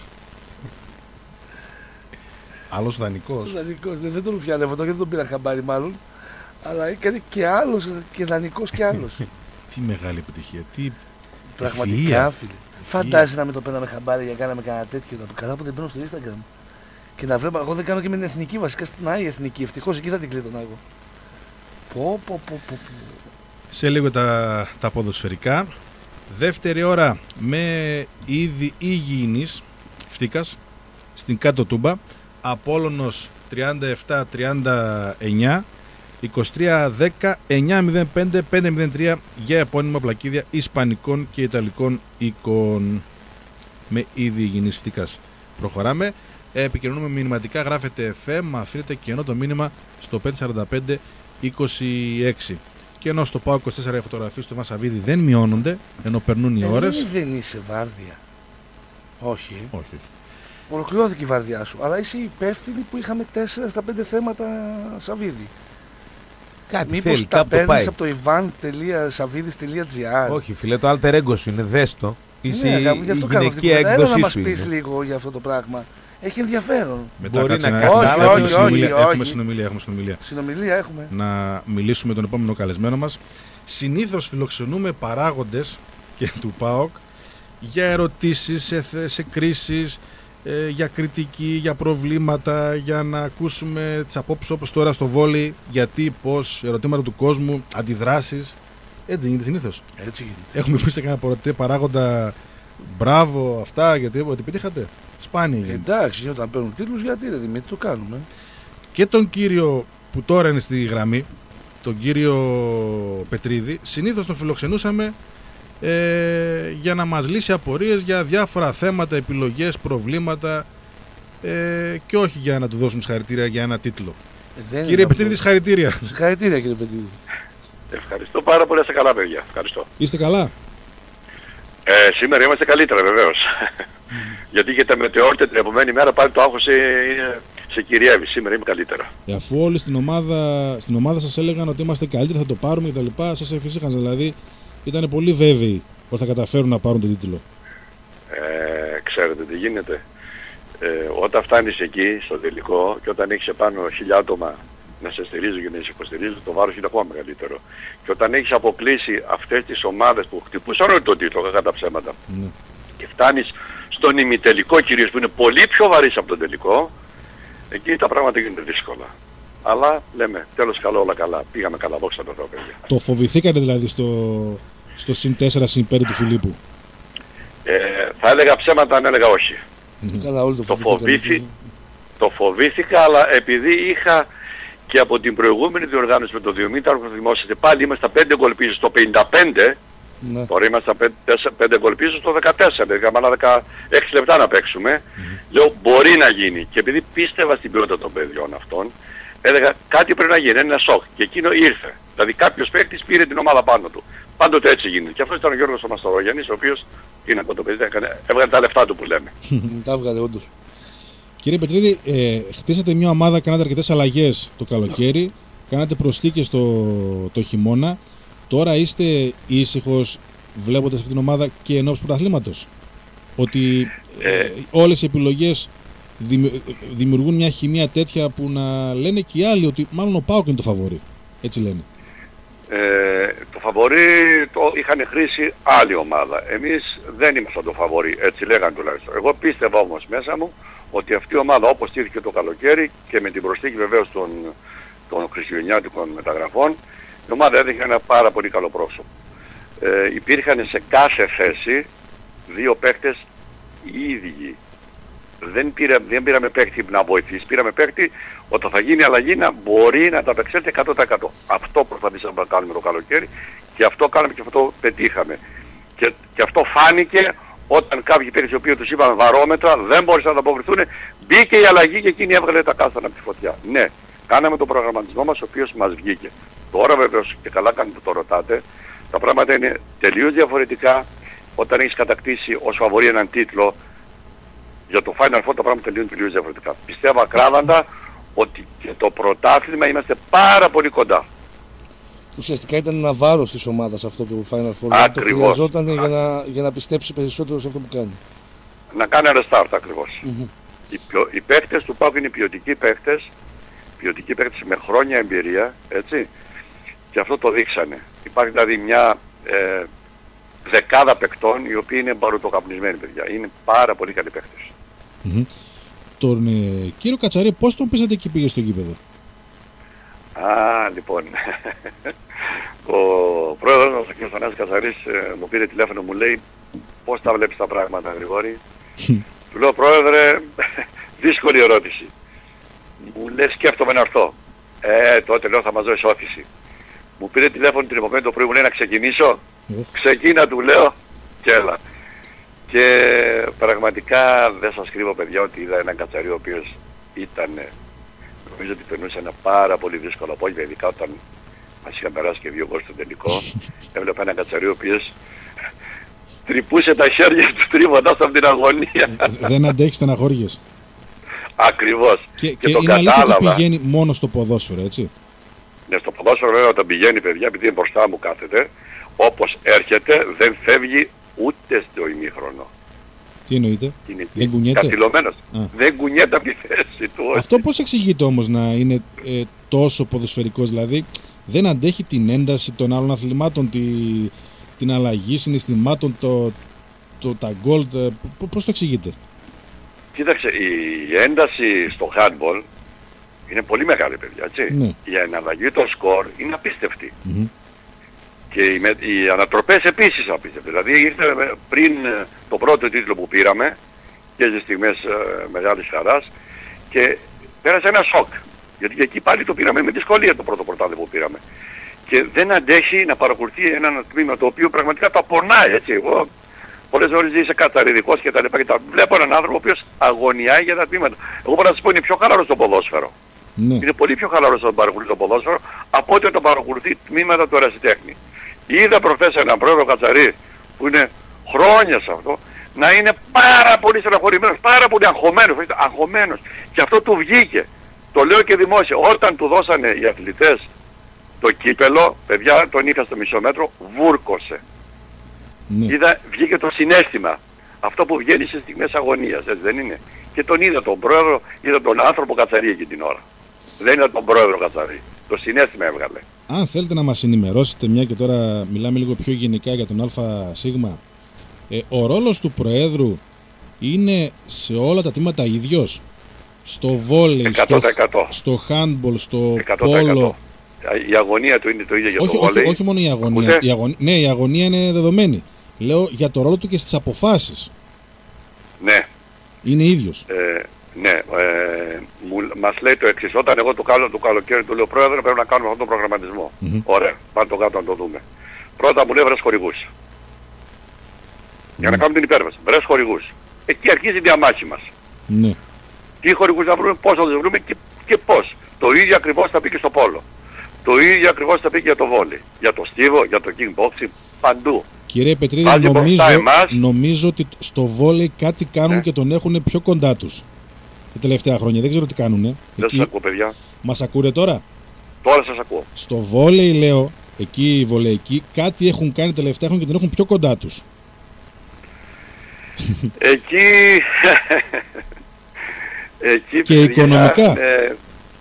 Άλλος δανεικός. Δανεικός, δεν, δεν τον ρουφιάνευω, γιατί δεν τον πήρα χαμπάρι μάλλον. Αλλά έκανε και άλλος, και δανεικός κι άλλος. Τι μεγάλη επιτυχία. Τι Πραγματικά, ευφυΐα. φίλε. Φαντάζεσαι να με το παίρναμε χαμπάρι για να κάναμε κανένα τέτοιο. Να- Καλά που δεν μπαίνω στο Instagram. Και να βλέπω, εγώ δεν κάνω και με την εθνική, βασικά στην ΑΕ εθνική. Ευτυχώς εκεί θα την κλείτωνα εγώ. Πω, πω, πω, πω. πω. Σε λίγο τα, τα ποδοσφαιρικά. Δεύτερη ώρα με ήδη υγιεινής Φτύκας στην κάτω Τούμπα. Απόλλωνος τριάντα επτά τριάντα εννιά, είκοσι τρία δέκα, εννιά μηδέν πέντε, πέντε μηδέν τρία για επώνυμα πλακίδια Ισπανικών και Ιταλικών οίκων με ήδη υγιεινής Φτύκας. Προχωράμε. Επικοινωνούμε μηνυματικά, γράφετε εφ εμ, αφήνετε και ενώ το μήνυμα στο πέντε σαράντα πέντε είκοσι έξι. Και ενώ στο ΠΑΟΚ είκοσι τέσσερα οι φωτογραφίες του Μασαβίδη δεν μειώνονται, ενώ περνούν οι Ε, ώρες. δεν- Δεν είσαι βάρδια. Όχι. Όχι, όχι. Ολοκληρώθηκε η βάρδιά σου. Αλλά είσαι υπεύθυνη που είχαμε τέσσερα στα πέντε θέματα Σαββίδη. Κάτι Μήπως θέλει, τα κάπου το παίρνεις πάει. από το ivan τελεία σαββίδης τελεία τζι άρ. Όχι, φίλε, το alter ego σου είναι δέστο. Είσαι Ναι, η, γάμο, γι' αυτό η κάνω αυτή την γυναικεία κουβέντα. Έλα να έκδοσή μας σου. πεις είναι. λίγο για αυτό το πράγμα. Έχει ενδιαφέρον. Μετά Μπορεί κάτσε να να κάνει- έχουμε, Όχι, έχουμε όχι, συνομιλία, όχι, έχουμε όχι. συνομιλία, έχουμε συνομιλία. Συνομιλία έχουμε. Να μιλήσουμε τον επόμενο καλεσμένο μας. Συνήθως φιλοξενούμε παράγοντες και του ΠΑΟΚ για ερωτήσεις, σε, θε- σε κρίσεις, ε, για κριτική, για προβλήματα, για να ακούσουμε τις απόψεις όπως τώρα στο βόλεϊ, γιατί, πώς, ερωτήματα του κόσμου, αντιδράσεις. Έτσι γίνεται συνήθως. Έτσι γίνεται. Έχουμε πει σε κανένα ποτέ παράγοντα μπράβο αυτά, γιατί ότι πετύχατε. Σπάνια γίνεται. Εντάξει, όταν παίρνουν τίτλους, γιατί δεν Δημήτρη, το κάνουμε. Και τον κύριο που τώρα είναι στη γραμμή, τον κύριο Πετρίδη, συνήθως τον φιλοξενούσαμε ε, για να μας λύσει απορίες για διάφορα θέματα, επιλογές, προβλήματα ε, και όχι για να του δώσουμε συγχαρητήρια για ένα τίτλο. Ε, δεν Κύριε είναι Πετρίδη, αυτό. συγχαρητήρια. Συγχαρητήρια κύριε Πετρίδη. Ευχαριστώ πάρα πολύ, σε καλά παιδιά. Ευχαριστώ. Είστε καλά? Ε, σήμερα είμαστε καλύτερα βεβαίως. Γιατί και τα μετεόρτε την επομένη μέρα πάλι το άγχος είναι, σε κυριεύει. Σήμερα είμαι καλύτερα. Ε, αφού όλοι στην ομάδα, στην ομάδα σας έλεγαν ότι είμαστε καλύτεροι, θα το πάρουμε κτλ. Σας εφησύχαν, δηλαδή ήταν πολύ βέβαιοι ότι θα καταφέρουν να πάρουν τον τίτλο. Ε, ξέρετε τι γίνεται. Ε, όταν φτάνεις εκεί στο τελικό και όταν έχεις επάνω χίλια άτομα να σε στηρίζουν και να σε υποστηρίζουν, το βάρος είναι ακόμα μεγαλύτερο. Και όταν έχεις αποκλείσει αυτές τις ομάδες που χτυπούσαν όλο τον τίτλο, κατά ψέματα, Ναι. και φτάνεις στο στον ημιτελικό κυρίως που είναι πολύ πιο βαρύς από τον τελικό, εκεί τα πράγματα γίνονται δύσκολα. Αλλά λέμε, τέλος καλό, όλα καλά. Πήγαμε καλά, δόξα τω Θεώ, παιδιά. Το φοβηθήκατε δηλαδή στο, στο συν τέσσερα συν πέντε του Φιλίππου? Ε, θα έλεγα ψέματα αν έλεγα όχι. Mm-hmm. Καλά, όλοι το, το, φοβήθη, το φοβήθηκα, αλλά επειδή είχα και από την προηγούμενη διοργάνωση με τον Διομήταρο που θυμόσαστε, πάλι είμαστε στα πέντε γκολ πίσω στο πενήντα πέντε. Ναι. Τώρα είμαστε στα πέντε γκολ πίσω στο δεκατέσσερα, είχαμε άλλα δεκαέξι λεπτά να παίξουμε. Mm-hmm. Λέω μπορεί να γίνει, και επειδή πίστευα στην ποιότητα των παιδιών αυτών, έλεγα κάτι πρέπει να γίνει, είναι ένα σοκ, και εκείνο ήρθε. Δηλαδή κάποιος παίκτης πήρε την ομάδα πάνω του. Πάντοτε έτσι γίνεται. Και αυτός ήταν ο Γιώργος ο Μαστορογιάννης, ο οποίος είναι από το παιδί, έβγαλε τα λεφτά του που λέμε. Τα έβγαλε όντως. Κύριε Πετρίδη, ε, χτίσατε μια ομάδα, κάνατε αρκετές αλλαγές το καλοκαίρι, κάνατε προσθήκες το, το χειμώνα. Τώρα είστε ήσυχος βλέποντας αυτήν την ομάδα και ενώπιση πρωταθλήματος? Ότι ε, ε, όλες οι επιλογές δημιουργούν μια χημεία τέτοια που να λένε και οι άλλοι ότι μάλλον ο ΠΑΟΚ είναι το φαβορί. Έτσι λένε. Ε, το φαβορί το είχαν χρήσει άλλη ομάδα. Εμείς δεν ήμασταν το φαβορί, έτσι λέγανε τουλάχιστον. Εγώ πίστευα όμως μέσα μου ότι αυτή η ομάδα, όπως στήθηκε το καλοκαίρι και με την προσθήκη βεβαίως των, των χριστουγεννιάτικων μεταγραφών, η ομάδα έδειχνε ένα πάρα πολύ καλό πρόσωπο. Ε, υπήρχαν σε κάθε θέση δύο παίκτες οι ίδιοι. Δεν, πήρα, δεν πήραμε παίκτη να βοηθήσει, πήραμε παίκτη όταν θα γίνει αλλαγή να μπορεί να τα απεξέλθει εκατό τοις εκατό. Αυτό προσπαθήσαμε να κάνουμε το καλοκαίρι και αυτό κάναμε και αυτό πετύχαμε. Και, και αυτό φάνηκε όταν κάποιοι παίκτες οι οποίοι τους είπαμε βαρόμετρα δεν μπόρεσαν να ανταποκριθούν, μπήκε η αλλαγή και εκείνη έβγαλε τα κάστανα από τη φωτιά. Ναι, κάναμε τον προγραμματισμό μας ο οποίος μας βγήκε. Τώρα βεβαίως, και καλά κάνετε που το ρωτάτε, τα πράγματα είναι τελείως διαφορετικά όταν έχεις κατακτήσει ως φαβορί έναν τίτλο. Για το Final Four τα πράγματα τελείως τελείως διαφορετικά. Πιστεύω ακράδαντα ότι και το πρωτάθλημα είμαστε πάρα πολύ κοντά. Ουσιαστικά ήταν ένα βάρος της ομάδας αυτό το Final Four. Ακριβώς. Το χρειαζόταν για να, για να πιστέψει περισσότερο σε αυτό που κάνει. Να κάνει ένα restart ακριβώς. Mm-hmm. Οι, ποιο, οι παίκτες του ΠΑΟΚ είναι ποιοτικοί παίκτες, ποιοτικοί παίκτες με χρόνια εμπειρία, έτσι. Και αυτό το δείξανε. Υπάρχει δηλαδή μια ε, δεκάδα παικτών οι οποίοι είναι μπαρουτοκαπνισμένοι, παιδιά. Είναι πάρα πολύ καλοί παίκτες. Mm-hmm. Τον ε, κύριο Κατσαρή, πώς τον πείσατε και πήγε στο γήπεδο? Α, λοιπόν, ο πρόεδρος, ο κ. Θανάσης Κατσαρής, ε, μου πήρε τηλέφωνο, μου λέει πώς τα βλέπεις τα πράγματα, Γρηγόρη? Του λέω, πρόεδρε, δύσκολη ερώτηση. Μου λέει, σκέφτομαι να έρθω. Ε, τότε λέω, θα μας δώσει όθηση. Μου πήρε τηλέφωνο την επόμενη το πρωί, μου λέει να ξεκινήσω. Ξεκίνα, του λέω, και έλα. Και πραγματικά δεν σας κρύβω, παιδιά, ότι είδα έναν Κατσαρί ο οποίος ήταν, νομίζω ότι περνούσε ένα πάρα πολύ δύσκολο απόγευμα, ειδικά όταν μας είχαν περάσει και δύο γκολ στο τελικό. Έβλεπα έναν Κατσαρί ο οποίος τρυπούσε τα χέρια του τρίβοντας από την αγωνία. Δεν αντέχει στεναχώριες. Ακριβώς. Και, και, και το είναι αλήθεια ότι κατάλαβα. Πηγαίνει μόνο στο ποδόσφαιρο, έτσι? Ναι, στο ποδόσφαιρο βέβαια όταν πηγαίνει, παιδιά, επειδή είναι μπροστά μου κάθεται, όπως έρχεται δεν φεύγει ούτε στο ημίχρονο. Τι εννοείται? Είναι δεν κουνιέται? Καθυλωμένος. Δεν κουνιέται από τη θέση του. Αυτό πώς εξηγείται όμως να είναι ε, τόσο ποδοσφαιρικός? Δηλαδή δεν αντέχει την ένταση των άλλων αθλημάτων, τη, την αλλαγή συναισθημάτων, το, το, τα γκολ, πώς το εξηγείτε? Κοίταξε, η ένταση στο handball είναι πολύ μεγάλη, παιδιά, έτσι. Ναι. Η αναλλαγή των σκορ είναι απίστευτη. Mm-hmm. Και οι, με, οι ανατροπές επίσης απίστευτες. Δηλαδή ήρθε πριν το πρώτο τίτλο που πήραμε και σε στιγμές ε, μεγάλης χαράς και πέρασε ένα σοκ. Γιατί εκεί πάλι το πήραμε με δυσκολία το πρώτο πρωτάθλημα που πήραμε. Και δεν αντέχει να παρακολουθεί ένα τμήμα το οποίο πραγματικά τα πονάει, έτσι. Εγώ πολλές ώρες είσαι καταρριδικός και τα λοιπά και τα βλέπω έναν άνθρωπο ο οποίος αγωνιάει για τα τμήματα. Εγώ μπορώ να σας πω είναι πιο χαλαρός στο ποδόσφαιρο. Ναι. Είναι πολύ πιο χαλαρός όταν παρακολουθεί το ποδόσφαιρο από ότι όταν παρακολουθεί τμήματα του ερασιτέχνη. Είδα προχθές έναν πρόεδρο Κατσαρή που είναι χρόνια σε αυτό να είναι πάρα πολύ στεναχωρημένος, πάρα πολύ αγχωμένος, αγχωμένος. Και αυτό του βγήκε. Το λέω και δημόσια. Όταν του δώσανε οι αθλητές το κύπελο, παιδιά, τον είχα στο μισό μέτρο, βούρκωσε. Ναι. Είδα, βγήκε το συναίσθημα. Αυτό που βγαίνει σε στιγμές αγωνίας, έτσι δεν είναι? Και τον είδα τον πρόεδρο, είδα τον άνθρωπο Κατσαρή εκείνη την ώρα. Δεν είδα τον πρόεδρο Κατσαρή. Το συναίσθημα έβγαλε. Αν θέλετε να μας ενημερώσετε, μια και τώρα μιλάμε λίγο πιο γενικά για τον ΑΣ, ε, ο ρόλος του Προέδρου είναι σε όλα τα τμήματα ίδιος. Στο βόλεϊ, στο, στο handball, στο εκατό τοις εκατό. πόλο. Η αγωνία του είναι το ίδιο για όχι, το βόλεϊ. Όχι, όχι μόνο η αγωνία. Η αγωνία. Ναι, η αγωνία είναι δεδομένη. Λέω για το ρόλο του και στις αποφάσεις. Ναι. Είναι ίδιος. Ε, ναι. Ε, μου, μας λέει το εξής. Όταν εγώ το κάνω το καλοκαίρι του λέω πρόεδρε πρέπει να κάνουμε αυτόν τον προγραμματισμό. Mm-hmm. Ωραία. Πάμε το κάτω να το δούμε. Πρώτα μου λέει βρες χορηγούς. Mm-hmm. Για να κάνουμε την υπέρβαση. Βρες χορηγούς. Εκεί αρχίζει η διαμάχη μας. Ναι. Τι χορηγούς θα βρούμε, πώς θα τους βρούμε και, και πώς. Το ίδιο ακριβώς θα πει και στο πόλο. Το ίδιο ακριβώς θα πει και για το βόλεϊ. Για το στίβο, για το kickboxing, παντού. Κύριε Πετρίδη, νομίζω, νομίζω ότι στο βόλεϊ κάτι κάνουν ναι. και τον έχουν πιο κοντά τους τα τελευταία χρόνια. Δεν ξέρω τι κάνουνε. Δεν εκεί... σας ακούω, παιδιά. Μας ακούτε τώρα? Τώρα σας ακούω. Στο βόλεϊ, λέω, εκεί οι βολεϊκοί, κάτι έχουν κάνει τα τελευταία χρόνια και τον έχουν πιο κοντά τους. Εκεί... εκεί και παιδιά, οικονομικά. Ε,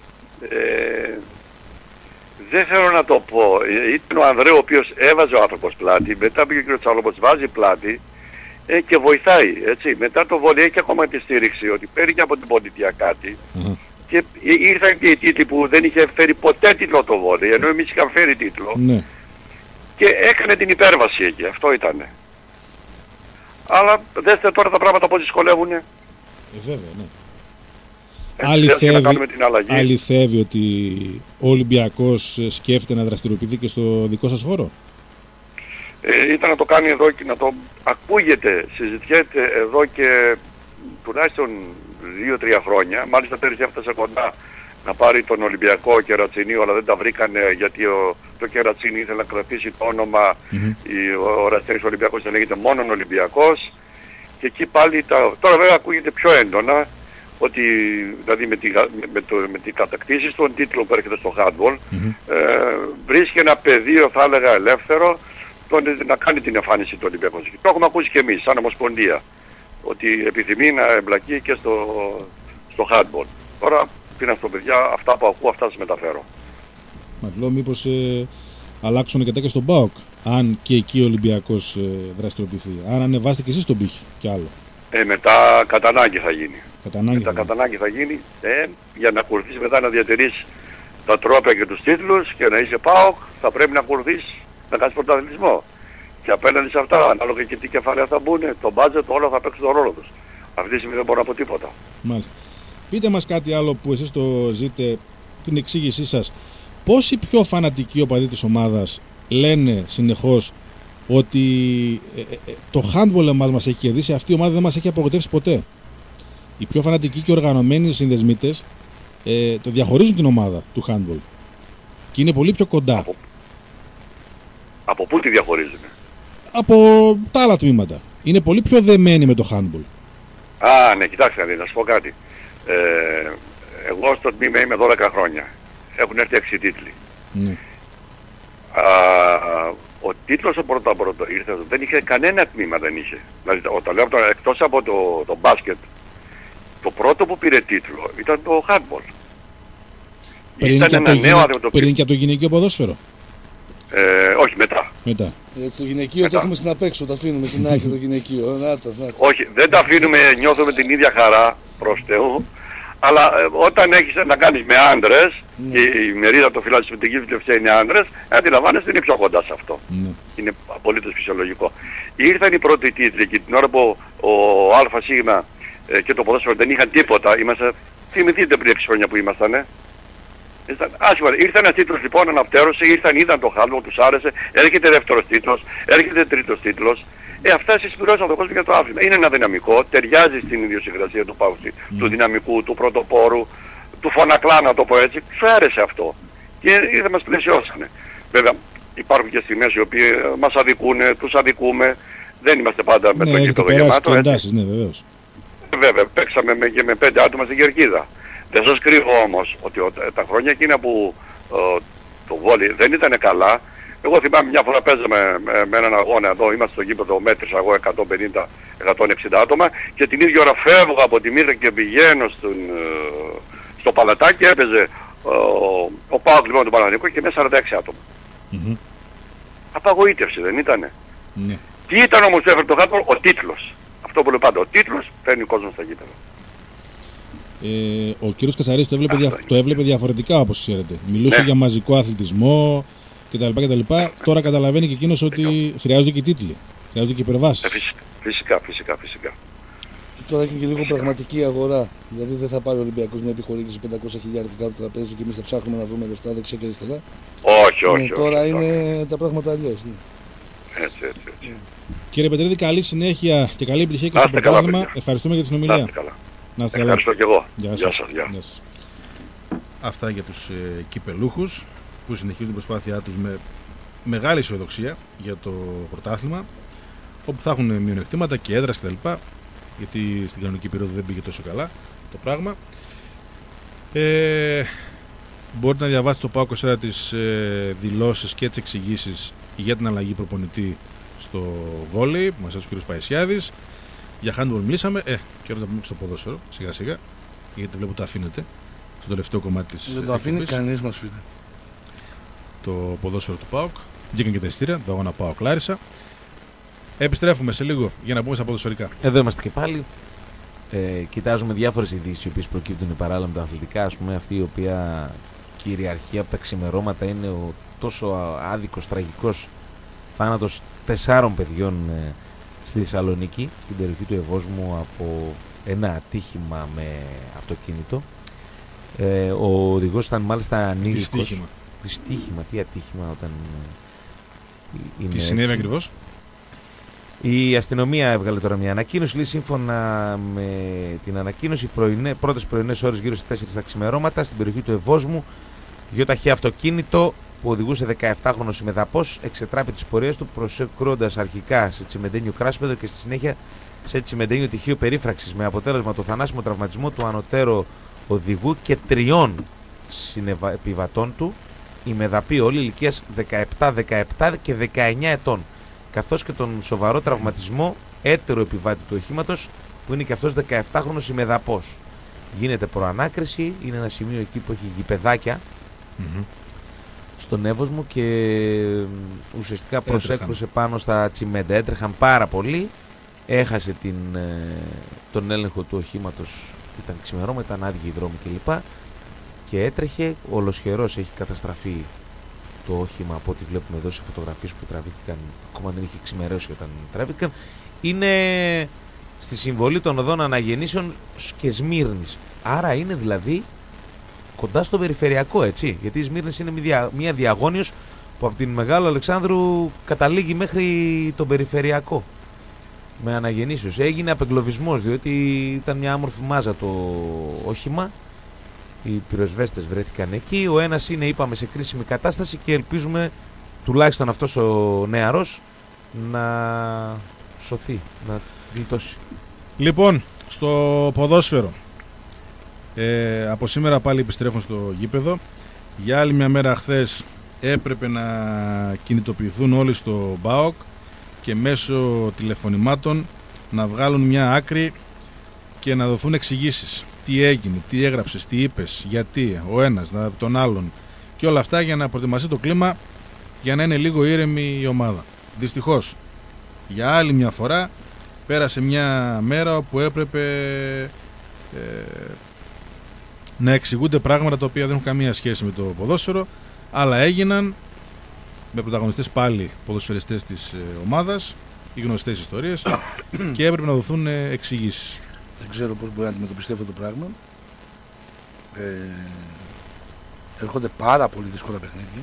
ε, δεν θέλω να το πω. Ήταν ο Ανδρέου ο οποίος έβαζε ο άνθρωπος πλάτη, μετά πήγε ο κ. Τσαλόπος, βάζει πλάτη ε, και βοηθάει. Έτσι. Μετά το βόλεϊ έχει ακόμα τη στήριξη ότι παίρνει και από την πολιτεία κάτι mm-hmm. και ήρθαν και οι τίτλοι που δεν είχε φέρει ποτέ τίτλο το βόλεϊ, ενώ εμείς είχαμε φέρει τίτλο mm-hmm. και έκανε την υπέρβαση εκεί. Αυτό ήτανε. Αλλά δέστε τώρα τα πράγματα πώς δυσκολεύουνε. Ε, βέβαια, ναι. Αληθεύει, αληθεύει ότι ο Ολυμπιακός σκέφτεται να δραστηριοποιηθεί και στο δικό σας χώρο? Ε, ήταν να το κάνει εδώ και να το ακούγεται, συζητιέται εδώ και τουλάχιστον δύο τρία χρόνια. Μάλιστα πέρυσι έφτασε κοντά να πάρει τον Ολυμπιακό Κερατσινίου, αλλά δεν τα βρήκανε γιατί ο, το Κερατσίνι ήθελε να κρατήσει το όνομα, mm-hmm. η, ο Ραστέρης Ολυμπιακός θα λέγεται μόνον Ολυμπιακός. Και εκεί πάλι, τα, τώρα βέβαια ακούγεται πιο έντονα, ότι δηλαδή με, τη, με, το, με την κατακτήση των τίτλων που έρχεται στο handball mm-hmm. ε, βρίσκει ένα πεδίο, θα έλεγα, ελεύθερο τον, να κάνει την εμφάνιση του Ολυμπιακού. Το έχουμε ακούσει και εμείς σαν Ομοσπονδία ότι επιθυμεί να εμπλακεί και στο, στο handball. Τώρα τι να στο παιδιά, αυτά που ακούω αυτά σας μεταφέρω. Μας λέω μήπως ε, αλλάξουν αρκετά και στον ΠΑΟΚ, αν και εκεί ο Ολυμπιακός ε, δραστηριοποιηθεί. Αν ανεβάσετε και εσείς τον πύχη κι άλλο. Ε, μετά κατά ανάγκη θα γίνει. Κατά ανάγκη μετά θα κατά ανάγκη θα γίνει ε, για να ακολουθείς μετά να διατηρείς τα τρόπια και τους τίτλους και να είσαι ΠΑΟΚ θα πρέπει να ακολουθείς να κάνεις πρωταθλητισμό. Και απέναντι σε αυτά, ανάλογα και τι κεφάλαια θα μπουν, το budget όλα θα παίξουν τον ρόλο τους. Αυτή τη στιγμή δεν μπορώ να πω τίποτα. Μάλιστα. Πείτε μας κάτι άλλο που εσείς το ζείτε, την εξήγησή σας. Πόσοι πιο φανατικοί οπαδοί της ομάδας λένε συνεχώς ότι ε, ε, το handball εμάς μας έχει κερδίσει, αυτή η ομάδα δεν μας έχει απογοητεύσει ποτέ. Οι πιο φανατικοί και οργανωμένοι συνδεσμίτες ε, το διαχωρίζουν την ομάδα του handball και είναι πολύ πιο κοντά. Από, από πού τη διαχωρίζουν? Από τα άλλα τμήματα. Είναι πολύ πιο δεμένοι με το handball. Α, ναι, κοιτάξτε να σου πω κάτι. Ε, εγώ στο τμήμα είμαι δώδεκα χρόνια. Έχουν έρθει έξι τίτλοι. Ναι. Α, ο τίτλος ο πρώτο πρώτο ήρθε, δεν είχε κανένα τμήμα, δεν είχε. Δηλαδή, όταν λέω εκτός από το, το μπάσκετ, το πρώτο που πήρε τίτλο ήταν το handball. Πριν, ήταν και, ένα από νέο γυναίκ... πριν και από το γυναικείο ποδόσφαιρο. Ε, όχι, μετά. μετά. Έτσι, το γυναικείο μετά. Το έχουμε στην απέξω, το αφήνουμε στην άκρη το γυναικείο. Να, το, να, το. Όχι, δεν τα αφήνουμε, νιώθουμε την ίδια χαρά προς Θεού. Αλλά ε, όταν έχεις να κάνεις με άντρες, ναι. και η μερίδα των φιλαθλητικών πλειοψηφία είναι άντρες, αντιλαμβάνεστε είναι πιο κοντά σε αυτό. Ναι. Είναι απολύτως φυσιολογικό. Ήρθαν οι πρώτοι τίτλοι και την ώρα που ο ΑΣ ε, και το ποδόσφαιρο δεν είχαν τίποτα, είμαστε, θυμηθείτε πριν έξι χρόνια που ήμασταν, ε. Ήρθε ένας τίτλος λοιπόν, αναπτέρωσε, ήρθαν, είδαν το χάλμο, τους άρεσε, έρχεται δεύτερος τίτλος, έρχεται τρίτος τίτλος. Ε, αυτά συσπηρώσαν τον κόσμο για το άθλημα. Είναι ένα δυναμικό, ταιριάζει στην ιδιοσυγκρασία του παύση, mm. του δυναμικού, του πρωτοπόρου, του φωνακλά να το πω έτσι. Τους άρεσε αυτό. Και ήρθε μας πλαισιώσανε. Βέβαια υπάρχουν και στιγμές οι οποίοι μας αδικούν, τους αδικούμε. Δεν είμαστε πάντα με ναι, το γήπεδο γεμάτο. Εντάσεις, ναι, βεβαίως. Βέβαια, παίξαμε με, και με πέντε άτομα στην Κερκίδα. Δεν σας κρύβω όμως ότι ο, τα χρόνια εκείνα που ο, το βόλι δεν ήταν καλά. Εγώ θυμάμαι μια φορά παίζαμε με, με έναν αγώνα εδώ, είμαστε στο γήπεδο, μέτρησα εγώ εκατόν πενήντα με εκατόν εξήντα άτομα και την ίδια ώρα φεύγω από τη Μύρα και πηγαίνω στον, στο Παλατάκι και έπαιζε ο, ο ΠΑΟΚ λοιπόν του Παναθηναϊκού και μέσα σαράντα έξι άτομα. Mm-hmm. Απαγοήτευση δεν ήτανε. Mm-hmm. Τι ήταν όμως που έφερε το handball? Ο τίτλος. Αυτό που λέω πάντα, ο τίτλος φέρνει ο κόσμος στα γήπεδα. Ε, ο κύριος Κατσαρής το έβλεπε, δια, το έβλεπε διαφορετικά, όπως ξέρετε. Μιλούσε ναι. για μαζικό αθλητισμό κτλ. κτλ. Τώρα καταλαβαίνει και εκείνος ότι χρειάζονται και τίτλοι, χρειάζονται και υπερβάσεις. Ε, φυσικά, φυσικά, φυσικά. Τώρα έχει και λίγο πραγματική αγορά. Δηλαδή δεν θα πάρει ο Ολυμπιακός μια επιχορήγηση πεντακόσια χιλιάδες κάτω από το τραπέζι και εμείς θα ψάχνουμε να βρούμε λεφτά δεξιά και αριστερά. Όχι, όχι. Ναι, τώρα όχι, είναι όχι. τα πράγματα αλλιώς. Ναι. Έτσι, έτσι, έτσι. Κύριε Πετρίδη, καλή συνέχεια και καλή επιτυχία και στο πρωτάθλημα. Ευχαριστούμε για τη συνομιλία. Να είστε καλά. Να είστε καλά. Ευχαριστώ και εγώ. Γεια σας. Γεια σας, γεια. Γεια σας. Αυτά για τους ε, κυπελούχους που συνεχίζουν την προσπάθειά τους με μεγάλη αισιοδοξία για το πρωτάθλημα, όπου θα έχουν μειονεκτήματα και έδρας κτλ. Γιατί στην κανονική περίοδο δεν πήγε τόσο καλά το πράγμα. Ε, μπορείτε να διαβάσετε το ΠΑΟΚ είκοσι τέσσερα τις ε, δηλώσεις και τις εξηγήσεις για την αλλαγή προπονητή στο βόλεϊ που μας έδωσε ο κ. Παϊσιάδης. Για handball μιλήσαμε. Ε, και ώρα να πούμε στο ποδόσφαιρο σιγά σιγά, γιατί βλέπω το αφήνετε στο τελευταίο κομμάτι της. Δεν το αφήνει κανείς μας, φίλε. Το ποδόσφαιρο του ΠΑΟΚ. Βγήκαν και τα εισιτήρια, το αγώνα ΠΑΟΚ Λάρισα. Επιστρέφουμε σε λίγο για να πούμε στα ποδοσφαιρικά. Εδώ είμαστε και πάλι. Ε, κοιτάζουμε διάφορες ειδήσεις οι οποίες προκύπτουν παράλληλα με τα αθλητικά. Ας πούμε, αυτή η οποία κυριαρχεί από τα ξημερώματα είναι ο τόσο άδικος, τραγικός θάνατος τεσσάρων παιδιών ε, στη Θεσσαλονίκη, στην περιοχή του Ευόσμου, από ένα ατύχημα με αυτοκίνητο. Ε, ο οδηγός ήταν μάλιστα ανήλικος. Δυστύχημα. Δυστύχημα, τι ατύχημα όταν ε, είναι. Τι συνέβη ακριβώς? Η αστυνομία έβγαλε τώρα μια ανακοίνωση. Λέει, σύμφωνα με την ανακοίνωση, πρωινέ, πρώτες πρωινές ώρες γύρω στις τέσσερις τα ξημερώματα στην περιοχή του Ευόσμου, γεωταχή αυτοκίνητο που οδηγούσε δεκαεπτάχρονος ημεδαπός εξετράπη τις πορείες του, προσεκρούοντας αρχικά σε τσιμεντένιο κράσπεδο και στη συνέχεια σε τσιμεντένιο τυχείο περίφραξης, με αποτέλεσμα το θανάσιμο τραυματισμό του ανωτέρω οδηγού και τριών συνεπιβατών του, ημεδαποί όλοι ηλικίας δεκαεπτά, δεκαεπτά και δεκαεννιά ετών, καθώς και τον σοβαρό τραυματισμό έτερο επιβάτη του οχήματος που είναι και αυτός δεκαεπτάχρονος ημεδαπός. Γίνεται προανάκριση, είναι ένα σημείο εκεί που έχει γηπεδάκια mm-hmm. στον Εύωσμο και ουσιαστικά προσέκρουσε πάνω στα τσιμέντα. Έτρεχαν πάρα πολύ, έχασε την, τον έλεγχο του οχήματος, ήταν ξημερώματα, ήταν άδειοι οι δρόμοι κλπ. Και έτρεχε, ολοσχερός έχει καταστραφεί το όχημα από ό,τι βλέπουμε εδώ σε φωτογραφίες που τραβήθηκαν, ακόμα δεν είχε ξημερώσει όταν τραβήθηκαν. Είναι στη συμβολή των οδών Αναγεννήσεων και Σμύρνης. Άρα είναι δηλαδή κοντά στο περιφερειακό, έτσι. Γιατί η Σμύρνης είναι μια, μια διαγώνιος που από την Μεγάλου Αλεξάνδρου καταλήγει μέχρι τον περιφερειακό. Με Αναγεννήσεως. Έγινε απεγκλωβισμός, διότι ήταν μια άμορφη μάζα το όχημα. Οι πυροσβέστες βρέθηκαν εκεί. Ο ένας είναι, είπαμε, σε κρίσιμη κατάσταση και ελπίζουμε τουλάχιστον αυτός ο νεαρός να σωθεί, να γλιτώσει. Λοιπόν, στο ποδόσφαιρο. Ε, από σήμερα πάλι επιστρέφουν στο γήπεδο. Για άλλη μια μέρα χθες έπρεπε να κινητοποιηθούν όλοι στο ΠΑΟΚ και μέσω τηλεφωνημάτων να βγάλουν μια άκρη και να δοθούν εξηγήσεις. Τι έγινε, τι έγραψες, τι είπες, γιατί, ο ένας, τον άλλον και όλα αυτά για να προετοιμαστεί το κλίμα για να είναι λίγο ήρεμη η ομάδα. Δυστυχώς, για άλλη μια φορά πέρασε μια μέρα όπου έπρεπε ε, να εξηγούνται πράγματα τα οποία δεν έχουν καμία σχέση με το ποδόσφαιρο, αλλά έγιναν με πρωταγωνιστές πάλι ποδοσφαιριστές της ε, ομάδας, οι γνωστές ιστορίες και έπρεπε να δοθούν ε, εξηγήσεις. Δεν ξέρω πώς μπορεί να αντιμετωπιστεί αυτό το πράγμα. Ε, έρχονται πάρα πολύ δύσκολα παιχνίδια.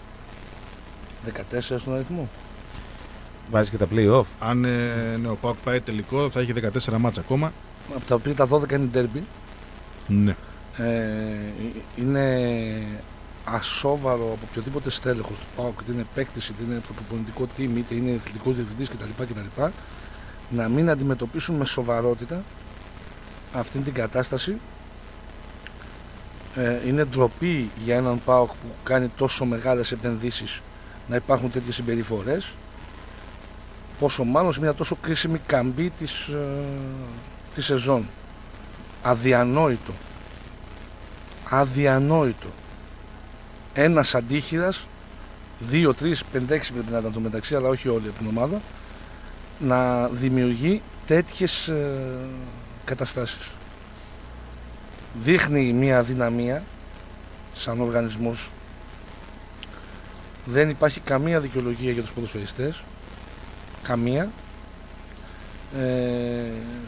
δεκατέσσερα στον αριθμό. Βάζει και τα play-off. Αν ε, ναι, ο ΠΑΟΚ πάει τελικό θα έχει δεκατέσσερα μάτς ακόμα. Από τα οποία τα δώδεκα είναι ντέρμπι. Ναι. Ε, είναι ασόβαρο από οποιοδήποτε στέλεχος του ΠΑΟΚ, είτε είναι παίκτης, είτε είναι από το προπονητικό team, είτε είναι εθνικός διευθυντής κτλ, κτλ. Να μην αντιμετωπίσουν με σοβαρότητα αυτήν την κατάσταση. Ε, είναι ντροπή για έναν ΠΑΟΚ που κάνει τόσο μεγάλες επενδύσεις να υπάρχουν τέτοιες συμπεριφορές, πόσο μάλλον σε μια τόσο κρίσιμη καμπή της, ε, της σεζόν. Αδιανόητο. Αδιανόητο. Ένας αντίχειρας, δύο, τρεις, πέντε, έξι πρέπει να ήταν το μεταξύ, αλλά όχι όλοι από την ομάδα, να δημιουργεί τέτοιες ε, καταστάσεις. Δείχνει μια αδυναμία σαν οργανισμός. Δεν υπάρχει καμία δικαιολογία για τους ποδοσφαιριστές. Καμία. Ε,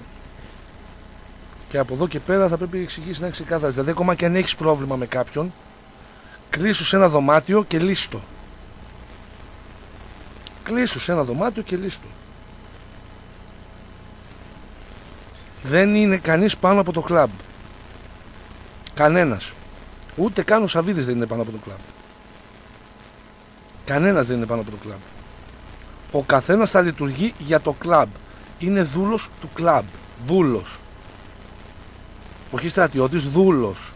και από εδώ και πέρα θα πρέπει η εξηγήση να είναι ξεκάθαρη. Δηλαδή ακόμα και αν έχεις πρόβλημα με κάποιον, κλείσου σε ένα δωμάτιο και λύσου. Κλείσου σε ένα δωμάτιο και λύσου. Δεν είναι κανείς πάνω από το κλαμπ. Κανένας. Ούτε καν ο Σαββίδης δεν είναι πάνω από το κλαμπ. Κανένας δεν είναι πάνω από το κλαμπ. Ο καθένας θα λειτουργεί για το κλαμπ. Είναι δούλος του κλαμπ. Δούλος. Όχι στρατιώτης, δούλος.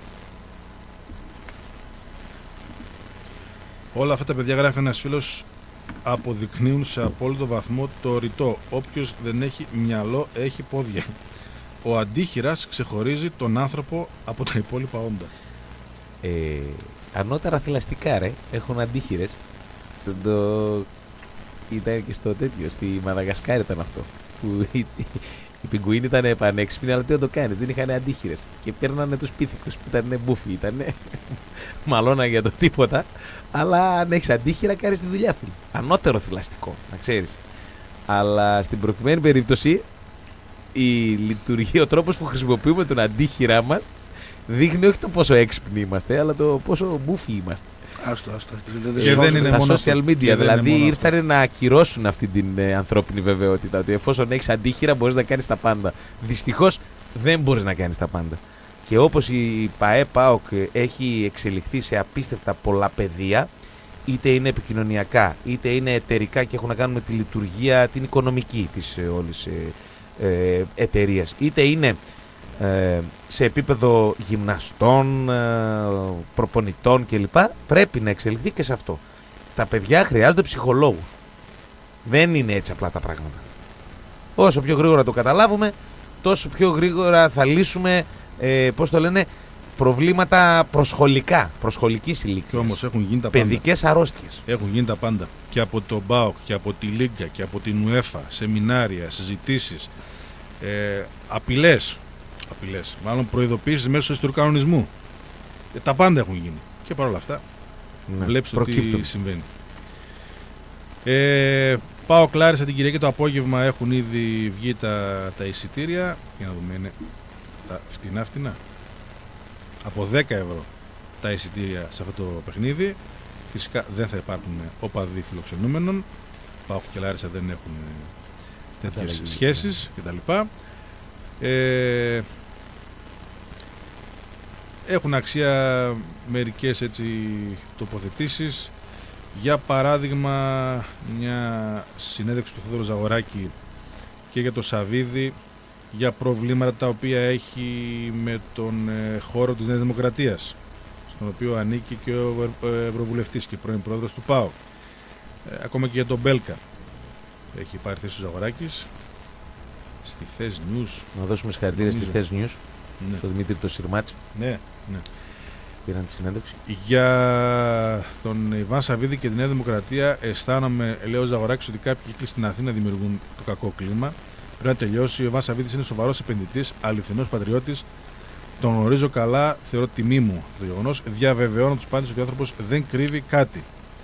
Όλα αυτά τα παιδιά, γράφει ένας φίλος, αποδεικνύουν σε απόλυτο βαθμό το ρητό. Όποιος δεν έχει μυαλό έχει πόδια. Ο αντίχειρας ξεχωρίζει τον άνθρωπο από τα υπόλοιπα όντα. Ε, ανώτερα θηλαστικά ρε, έχουν αντίχειρες. Το, το... Ήταν και στο τέτοιο, στη Μαδαγασκάρη ήταν αυτό. Που οι, οι πιγκουίνοι ήταν πανέξυπνοι, αλλά τι να το κάνεις, δεν είχαν αντίχειρες. Και παίρνανε τους πίθηκους που ήταν μπούφοι, ήταν μαλώνα για το τίποτα. Αλλά αν έχεις αντίχειρα, κάνεις τη δουλειά φίλοι. Ανώτερο θηλαστικό, να ξέρεις. Αλλά στην προκειμένη περίπτωση, η λειτουργία, ο τρόπος που χρησιμοποιούμε τον αντίχειρά μας δείχνει όχι το πόσο έξυπνοι είμαστε, αλλά το πόσο μπούφοι είμαστε. Άστο, άστο. Και δεν είναι τα μόνο social media, δηλαδή ήρθαν να ακυρώσουν αυτή την ε, ανθρώπινη βεβαιότητα. Ότι εφόσον έχεις αντίχειρα μπορείς να κάνεις τα πάντα. Δυστυχώς δεν μπορείς να κάνεις τα πάντα. Και όπως η ΠΑΕ ΠΑΟΚ έχει εξελιχθεί σε απίστευτα πολλά πεδία, είτε είναι επικοινωνιακά, είτε είναι εταιρικά και έχουν να κάνουν με τη λειτουργία την οικονομική της ε, όλης ε, ε, εταιρείας, είτε είναι ε, σε επίπεδο γυμναστών, ε, προπονητών κλπ. Πρέπει να εξελιχθεί και σε αυτό. Τα παιδιά χρειάζονται ψυχολόγους. Δεν είναι έτσι απλά τα πράγματα. Όσο πιο γρήγορα το καταλάβουμε, τόσο πιο γρήγορα θα λύσουμε, ε, πώς το λένε, προβλήματα προσχολικά, προσχολικής ηλικίας. Όμως έχουν γίνει τα πάντα. Παιδικές αρρώστιες. Έχουν γίνει τα πάντα. Και από τον ΠΑΟΚ και από τη Λίγκα και από την UEFA, σεμινάρια, συζητήσεις, ε, απειλές, απειλές, μάλλον προειδοποίησεις μέσω του κανονισμού. Ε, τα πάντα έχουν γίνει. Και παρόλα αυτά, ναι, βλέπεις τι συμβαίνει. Ε, ΠΑΟΚ Λάρισα την Κυριακή το απόγευμα έχουν ήδη βγει τα, τα εισιτήρια. Για να δούμε, είναι τα φτηνά φτηνά. Από δέκα ευρώ τα εισιτήρια σε αυτό το παιχνίδι. Φυσικά δεν θα υπάρχουν οπαδοί φιλοξενούμενων. ΠΑΟΚ και Λάρισα δεν έχουν τέτοιες σχέσεις κτλ. Ε, έχουν αξία μερικές έτσι τοποθετήσεις. Για παράδειγμα, μια συνέντευξη του Θόδωρου Ζαγοράκη και για το Σαββίδη για προβλήματα τα οποία έχει με τον ε, χώρο της Νέας Δημοκρατίας, στον οποίο ανήκει και ο Ευρωβουλευτής και πρώην πρόεδρος του ΠΑΟΚ. Ε, ακόμα και για τον Μπέλκα έχει πάρει θέση ο Ζαγοράκης στη Θες News. Να δώσουμε συγχαρητήρια στη Θες News, ναι. στον Δημήτρη το Σιρμάτς. Ναι, ναι. Πήραν τη συνέντευξη. Για τον Ιβάν Σαββίδη και τη Νέα Δημοκρατία αισθάνομαι, λέει ο Ζαγοράκης, ότι κάποιοι κύκλοι στην Αθήνα δημιουργούν το κακό κλίμα. Πρέπει να τελειώσει. Ο Ιβάν Σαββίδης είναι σοβαρός επενδυτής, αληθινός πατριώτης. Τον γνωρίζω καλά, θεωρώ τιμή μου το γεγονός. Διαβεβαιώνω τους πάντες ότι ο άνθρωπος δεν κρύβει κάτι.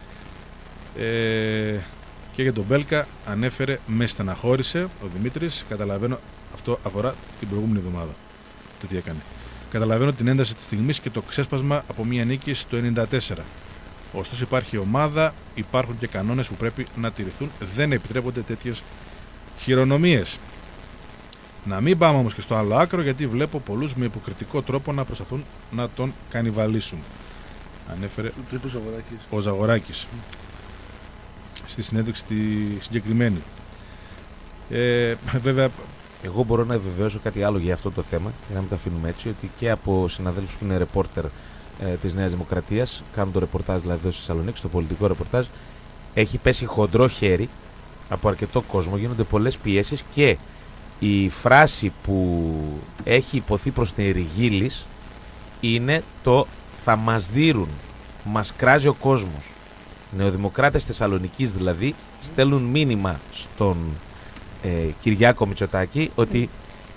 Ε, και για τον Μπέλκα ανέφερε, με στεναχώρησε ο Δημήτρης. Καταλαβαίνω, αυτό αφορά την προηγούμενη εβδομάδα το τι έκανε. Καταλαβαίνω την ένταση της στιγμής και το ξέσπασμα από μια νίκη στο ενενήντα τέσσερα. Ωστόσο υπάρχει ομάδα, υπάρχουν και κανόνες που πρέπει να τηρηθούν. Δεν επιτρέπονται τέτοιες χειρονομίες. Να μην πάμε όμως και στο άλλο άκρο, γιατί βλέπω πολλούς με υποκριτικό τρόπο να προσπαθούν να τον κανιβαλίσουν. Ανέφερε ο Ζαγοράκης. ο Ζαγοράκης στη συνέντευξη τη συγκεκριμένη. Ε, βέβαια, εγώ μπορώ να επιβεβαιώσω κάτι άλλο για αυτό το θέμα, για να μην τα αφήνουμε έτσι, ότι και από συναδέλφους που είναι ρεπόρτερ ε, της Νέας Δημοκρατίας, κάνουν το ρεπορτάζ δηλαδή εδώ στη Θεσσαλονίκη, το πολιτικό ρεπορτάζ, έχει πέσει χοντρό χέρι από αρκετό κόσμο, γίνονται πολλές πιέσεις και η φράση που έχει υποθεί προς την Εριγίλης είναι το «θα μας δείρουν, μας κράζει ο κόσμος». Νεοδημοκράτες Θεσσαλονικής δηλαδή στέλνουν μήνυμα στον ε, Κυριάκο Μητσοτάκη ότι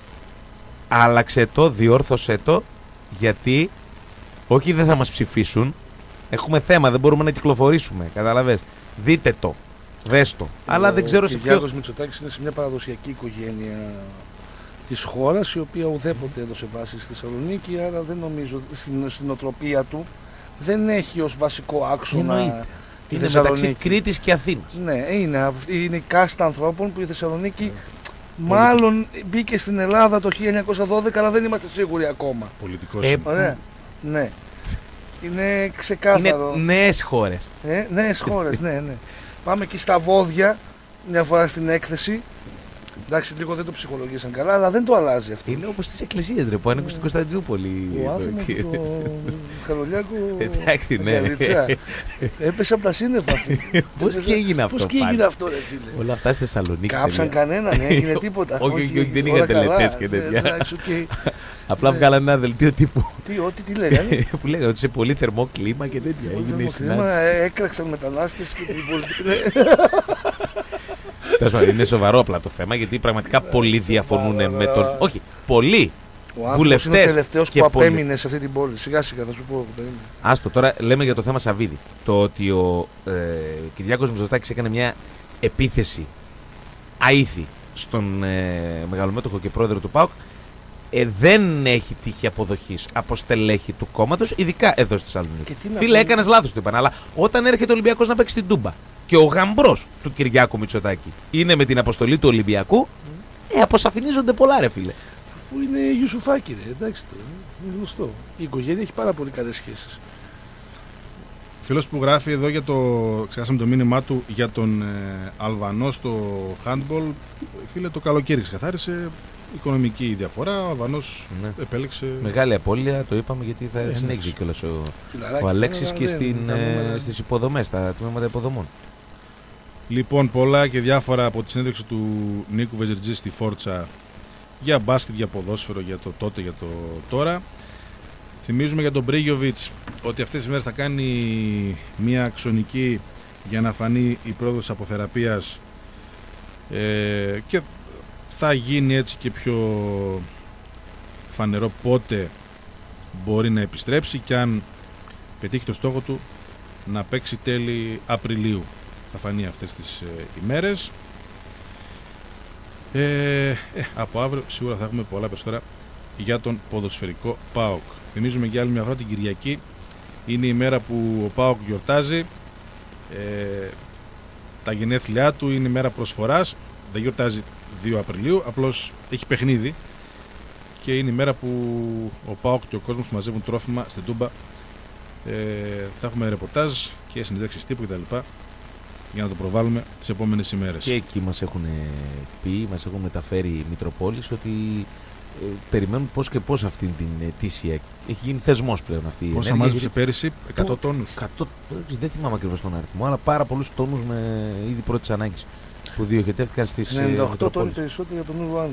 άλλαξε το, διόρθωσε το, γιατί όχι δεν θα μας ψηφίσουν, έχουμε θέμα, δεν μπορούμε να κυκλοφορήσουμε, καταλαβες, δείτε το, δες το, αλλά δεν ξέρω σε ποιο... Ο Κυριάκος Μητσοτάκης είναι σε μια παραδοσιακή οικογένεια της χώρας, η οποία ουδέποτε έδωσε βάση στη Θεσσαλονίκη, άρα δεν νομίζω, στην, στην οτροπία του, δεν έχει ως βασικό άξονα Εννοείται. τη Είναι Θεσσαλονίκη. μεταξύ Κρήτης και Αθήνας. Ναι, είναι, είναι η κάστα ανθρώπων που η Θεσσαλονίκη μάλλον μπήκε στην Ελλάδα το χίλια εννιακόσια δώδεκα, αλλά δεν είμαστε σίγουροι ακόμα. Πολιτικός. Ε, Ωραία. Ναι. Είναι ξεκάθαρο. Είναι νέες χώρες. Ε, νέες χώρες, ναι, ναι. Πάμε εκεί στα βόδια, μια φορά στην έκθεση. Εντάξει, λίγο δεν το ψυχολογήσαν καλά, αλλά δεν το αλλάζει αυτό. Είναι όπως τις εκκλησίες, ρε, που ανήκουν στην Κωνσταντινούπολη. Ο άνθρωπο και το Χαρολιάκο. Εντάξει, ναι. Έπεσε από τα σύννεφα αυτή. Πώς και έγινε αυτό. Πώς και έγινε αυτό, ρε φίλε. Όλα αυτά στη Θεσσαλονίκη. Κάψαν κανέναν, έγινε τίποτα. Όχι, όχι, δεν είχαν τελετές και τέτοια. Απλά βγάλανε ένα δελτίο τύπου. Τι, ό,τι τι λέγανε. Που λέγανε ότι σε πολύ θερμό κλίμα και τέτοια. Έγινε η συνάντηση. Έκραξαν μετανάστες και την πολιτική. Τέλος πάντων, είναι σοβαρό απλά το θέμα, γιατί πραγματικά πολλοί διαφωνούν με τον. Όχι, πολλοί βουλευτές. Είναι ο τελευταίος και που πολλοί. απέμεινε σε αυτή την πόλη. Σιγά σιγά θα σου πω. Άστο, τώρα λέμε για το θέμα Σαββίδη. Το ότι ο ε, Κυριάκος Μητσοτάκης έκανε μια επίθεση αήθη στον ε, μεγαλομέτωχο και πρόεδρο του ΠΑΟΚ ε, δεν έχει τύχη αποδοχής από στελέχη του κόμματος, ειδικά εδώ στη Θεσσαλονίκη. Φίλε, έκανες λάθος, του είπαν. Αλλά όταν έρχεται ο Ολυμπιακός να παίξει στην Τούμπα και ο γαμπρός του Κυριάκου Μητσοτάκη είναι με την αποστολή του Ολυμπιακού, ε, αποσαφηνίζονται πολλά, ρε φίλε. Αφού είναι Ιουσουφάκη, ρε, εντάξει το. Είναι γνωστό. Η οικογένεια έχει πάρα πολύ καλές σχέσεις. Φίλος που γράφει εδώ για το. Ξεχάσαμε το μήνυμά του για τον ε, Αλβανό στο handball. Φίλε, το καλοκαίρι ξεκαθάρισε. Οικονομική διαφορά. Ο Αλβανός ναι. επέλεξε. Μεγάλη απώλεια, το είπαμε, γιατί θα ε, συνέχιζε κιόλας ο, ο Αλέξης και στην, ε, στις υποδομές, στα τμήματα υποδομών. Λοιπόν, πολλά και διάφορα από τη συνέντευξη του Νίκου Βεζερτζή στη Φόρτσα για μπάσκετ, για ποδόσφαιρο, για το τότε, για το τώρα. Θυμίζουμε για τον Μπρίγιοβιτς ότι αυτές τις μέρες θα κάνει μια αξονική για να φανεί η πρόοδος αποθεραπείας ε, και θα γίνει έτσι και πιο φανερό πότε μπορεί να επιστρέψει και αν πετύχει το στόχο του να παίξει τέλη Απριλίου. Θα φανεί αυτές τις ε, ημέρες. Ε, ε, από αύριο σίγουρα θα έχουμε πολλά περισσότερα για τον ποδοσφαιρικό ΠΑΟΚ. Θυμίζουμε για άλλη μια φορά την Κυριακή είναι η μέρα που ο ΠΑΟΚ γιορτάζει ε, τα γενέθλιά του, είναι η μέρα προσφοράς, δεν γιορτάζει δύο Απριλίου, απλώς έχει παιχνίδι και είναι η μέρα που ο ΠΑΟΚ και ο κόσμος μαζεύουν τρόφιμα στην Τούμπα. Ε, θα έχουμε ρεπορτάζ και συνεντεύξεις τύπου κτλ. Για να το προβάλλουμε τις επόμενες ημέρες. Και εκεί μας έχουν πει, μας έχουν μεταφέρει οι Μητροπόλεις ότι ε, περιμένουν πώς και πώς αυτήν την ετήσια. Έχει γίνει θεσμός πλέον αυτή η Πόσα μάζεψε πέρυσι, εκατό τόνους. εκατό, δεν θυμάμαι ακριβώς τον αριθμό, αλλά πάρα πολλούς τόνους με είδη πρώτης ανάγκης που διοχετεύτηκαν στις ενενήντα οκτώ Μητροπόλεις. τόνοι περισσότερο για τον Ουρουάνδη.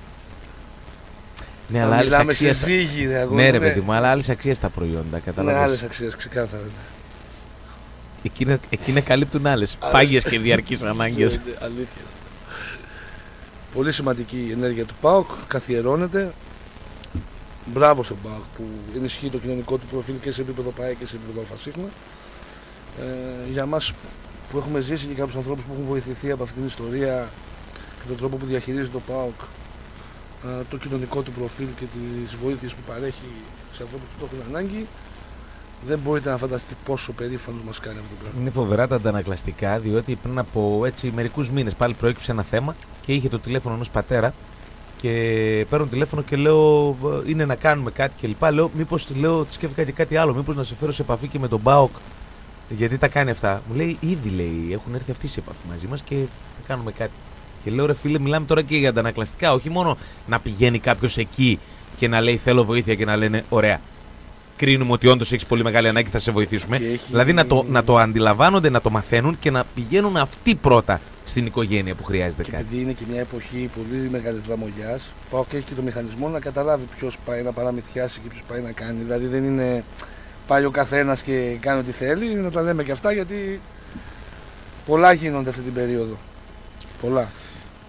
Ναι, αλλά άλλες αξίες. Σε ζύγι, ρε, ναι, ρε παιδί μου, αλλά άλλες αξίες τα προϊόντα. Ναι, άλλες αξίες, ξεκάθαρα. Εκείνα, εκείνα καλύπτουν άλλες πάγιες και διαρκείς ανάγκες. Αλήθεια αυτό. Πολύ σημαντική η ενέργεια του ΠΑΟΚ, καθιερώνεται. Μπράβο στον ΠΑΟΚ που ενισχύει το κοινωνικό του προφίλ και σε επίπεδο ΠΑΕ και σε επίπεδο ΑΣ. Ε, για μας που έχουμε ζήσει και κάποιους ανθρώπους που έχουν βοηθηθεί από αυτήν την ιστορία και τον τρόπο που διαχειρίζει το ΠΑΟΚ ε, το κοινωνικό του προφίλ και τις βοήθειες που παρέχει σε ανθρώπους που το έχουν ανάγκη, δεν μπορείτε να φανταστείτε πόσο περήφανος μας κάνει αυτό το πράγμα. Είναι φοβερά τα αντανακλαστικά, διότι πριν από έτσι μερικούς μήνες πάλι προέκυψε ένα θέμα και είχε το τηλέφωνο ενός πατέρα και παίρνω τηλέφωνο και λέω είναι να κάνουμε κάτι κλπ. Λέω μήπως λέω, σκέφτηκα και κάτι άλλο, μήπως να σε φέρω σε επαφή και με τον ΠΑΟΚ, γιατί τα κάνει αυτά. Μου λέει ήδη λέει, έχουν έρθει αυτοί σε επαφή μαζί μας και θα κάνουμε κάτι. Και λέω ρε φίλε, μιλάμε τώρα και για αντανακλαστικά, όχι μόνο να πηγαίνει κάποιος εκεί και να λέει θέλω βοήθεια και να λένε ωραία. Κρίνουμε ότι όντως έχεις πολύ μεγάλη ανάγκη, θα σε βοηθήσουμε. Έχει... Δηλαδή να το, να το αντιλαμβάνονται, να το μαθαίνουν και να πηγαίνουν αυτοί πρώτα στην οικογένεια που χρειάζεται και κάτι. Επειδή είναι και μια εποχή πολύ μεγάλης λαμογιάς, πάω και έχει και το μηχανισμό να καταλάβει ποιος πάει να παραμυθιάσει και ποιος πάει να κάνει. Δηλαδή δεν είναι πάει ο καθένας και κάνει ό,τι θέλει, να τα λέμε και αυτά γιατί πολλά γίνονται αυτή την περίοδο. Πολλά.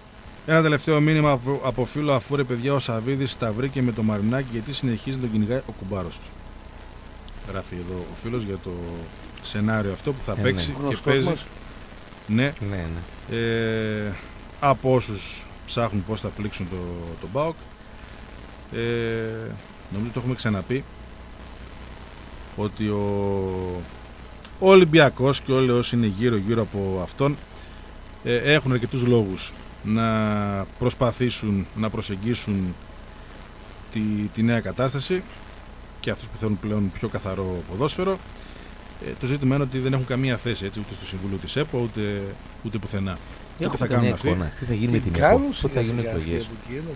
Ένα τελευταίο μήνυμα από φίλο, αφού ρε παιδιά ο Σαββίδης τα βρήκε με το Μαρινάκι, γιατί συνεχίζει να τον κυνηγάει ο κουμπάρος του. Γράφει εδώ ο φίλος για το σενάριο αυτό που θα ε, παίξει ναι. και παίζει. Ναι, ναι, ναι. Ε, από όσους ψάχνουν πώς θα πλήξουν το, το ΠΑΟΚ. Ε, νομίζω το έχουμε ξαναπεί ότι ο, ο Ολυμπιακός και όλοι όσοι είναι γύρω γύρω από αυτόν ε, έχουν αρκετούς λόγους να προσπαθήσουν να προσεγγίσουν τη, τη νέα κατάσταση και αυτούς που θέλουν πλέον πιο καθαρό ποδόσφαιρο. Ε, το ζήτημα είναι ότι δεν έχουν καμία θέση έτσι, ούτε στο Συμβούλιο της ΕΠΟ ούτε, ούτε πουθενά. Τι θα κάνουν αυτοί. Τι θα γίνει με την ΕΠΟ, πότε θα γίνουν εκλογές.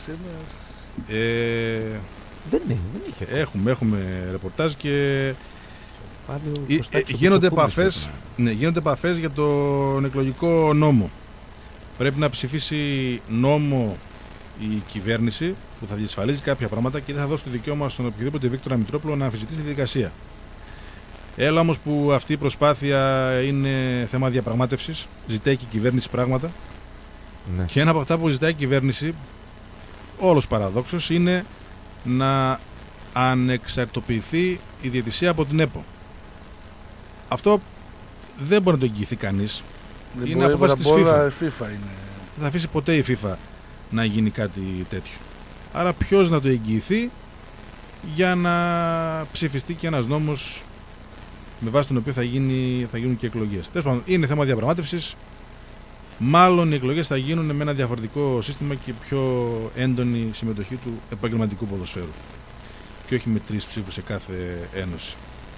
Ε, δεν, είναι, δεν είχε. Έχουμε, έχουμε ρεπορτάζ και ε, ε, γίνονται επαφές, ναι, γίνονται επαφές για τον εκλογικό νόμο. Πρέπει να ψηφίσει νόμο η κυβέρνηση που θα διασφαλίζει κάποια πράγματα και δεν θα δώσει το δικαίωμα στον οποιοδήποτε Βίκτορα Μητρόπουλο να αμφισβητήσει τη διαδικασία. Έλα όμως που αυτή η προσπάθεια είναι θέμα διαπραγμάτευσης, ζητάει και η κυβέρνηση πράγματα. Ναι. Και ένα από αυτά που ζητάει η κυβέρνηση, όλος παραδόξως, είναι να ανεξαρτοποιηθεί η διαιτησία από την ΕΠΟ. Αυτό δεν μπορεί να το εγγυηθεί κανείς. Δεν είναι απόφαση της FIFA. FIFA είναι. Δεν θα αφήσει ποτέ η FIFA να γίνει κάτι τέτοιο. Άρα ποιος να το εγγυηθεί για να ψηφιστεί και ένας νόμος με βάση τον οποίο θα, γίνει, θα γίνουν και εκλογές. Τέλος πάντων, είναι θέμα διαπραγμάτευσης. Μάλλον οι εκλογές θα γίνουν με ένα διαφορετικό σύστημα και πιο έντονη συμμετοχή του επαγγελματικού ποδοσφαίρου. Και όχι με τρεις ψήφους σε κάθε ένωση.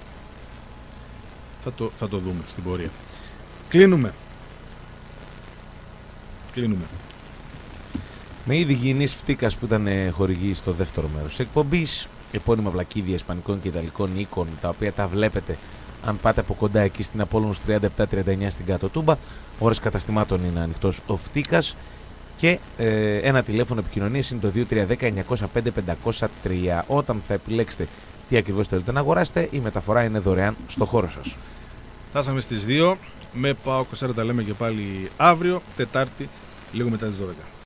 Θα το, θα το δούμε στην πορεία. Κλείνουμε. Κλείνουμε. Με ήδη υγιεινής Φτίκας που ήταν χορηγή στο δεύτερο μέρος της εκπομπής, επώνυμα βλακίδια ισπανικών και ιταλικών οίκων, τα οποία τα βλέπετε αν πάτε από κοντά εκεί στην Απόλλωνος τριάντα επτά τριάντα εννιά στην Κάτω Τούμπα. Ώρες καταστημάτων είναι ανοιχτός ο Φτίκας και ε, ένα τηλέφωνο επικοινωνίας είναι το δύο τρία ένα μηδέν εννιά μηδέν πέντε πεντακόσια τρία. Όταν θα επιλέξετε τι ακριβώς θέλετε να αγοράσετε, η μεταφορά είναι δωρεάν στο χώρο σας. Φτάσαμε στις δύο. Με ΠΑΟΚ τα λέμε και πάλι αύριο, Τετάρτη, λίγο μετά τις δώδεκα.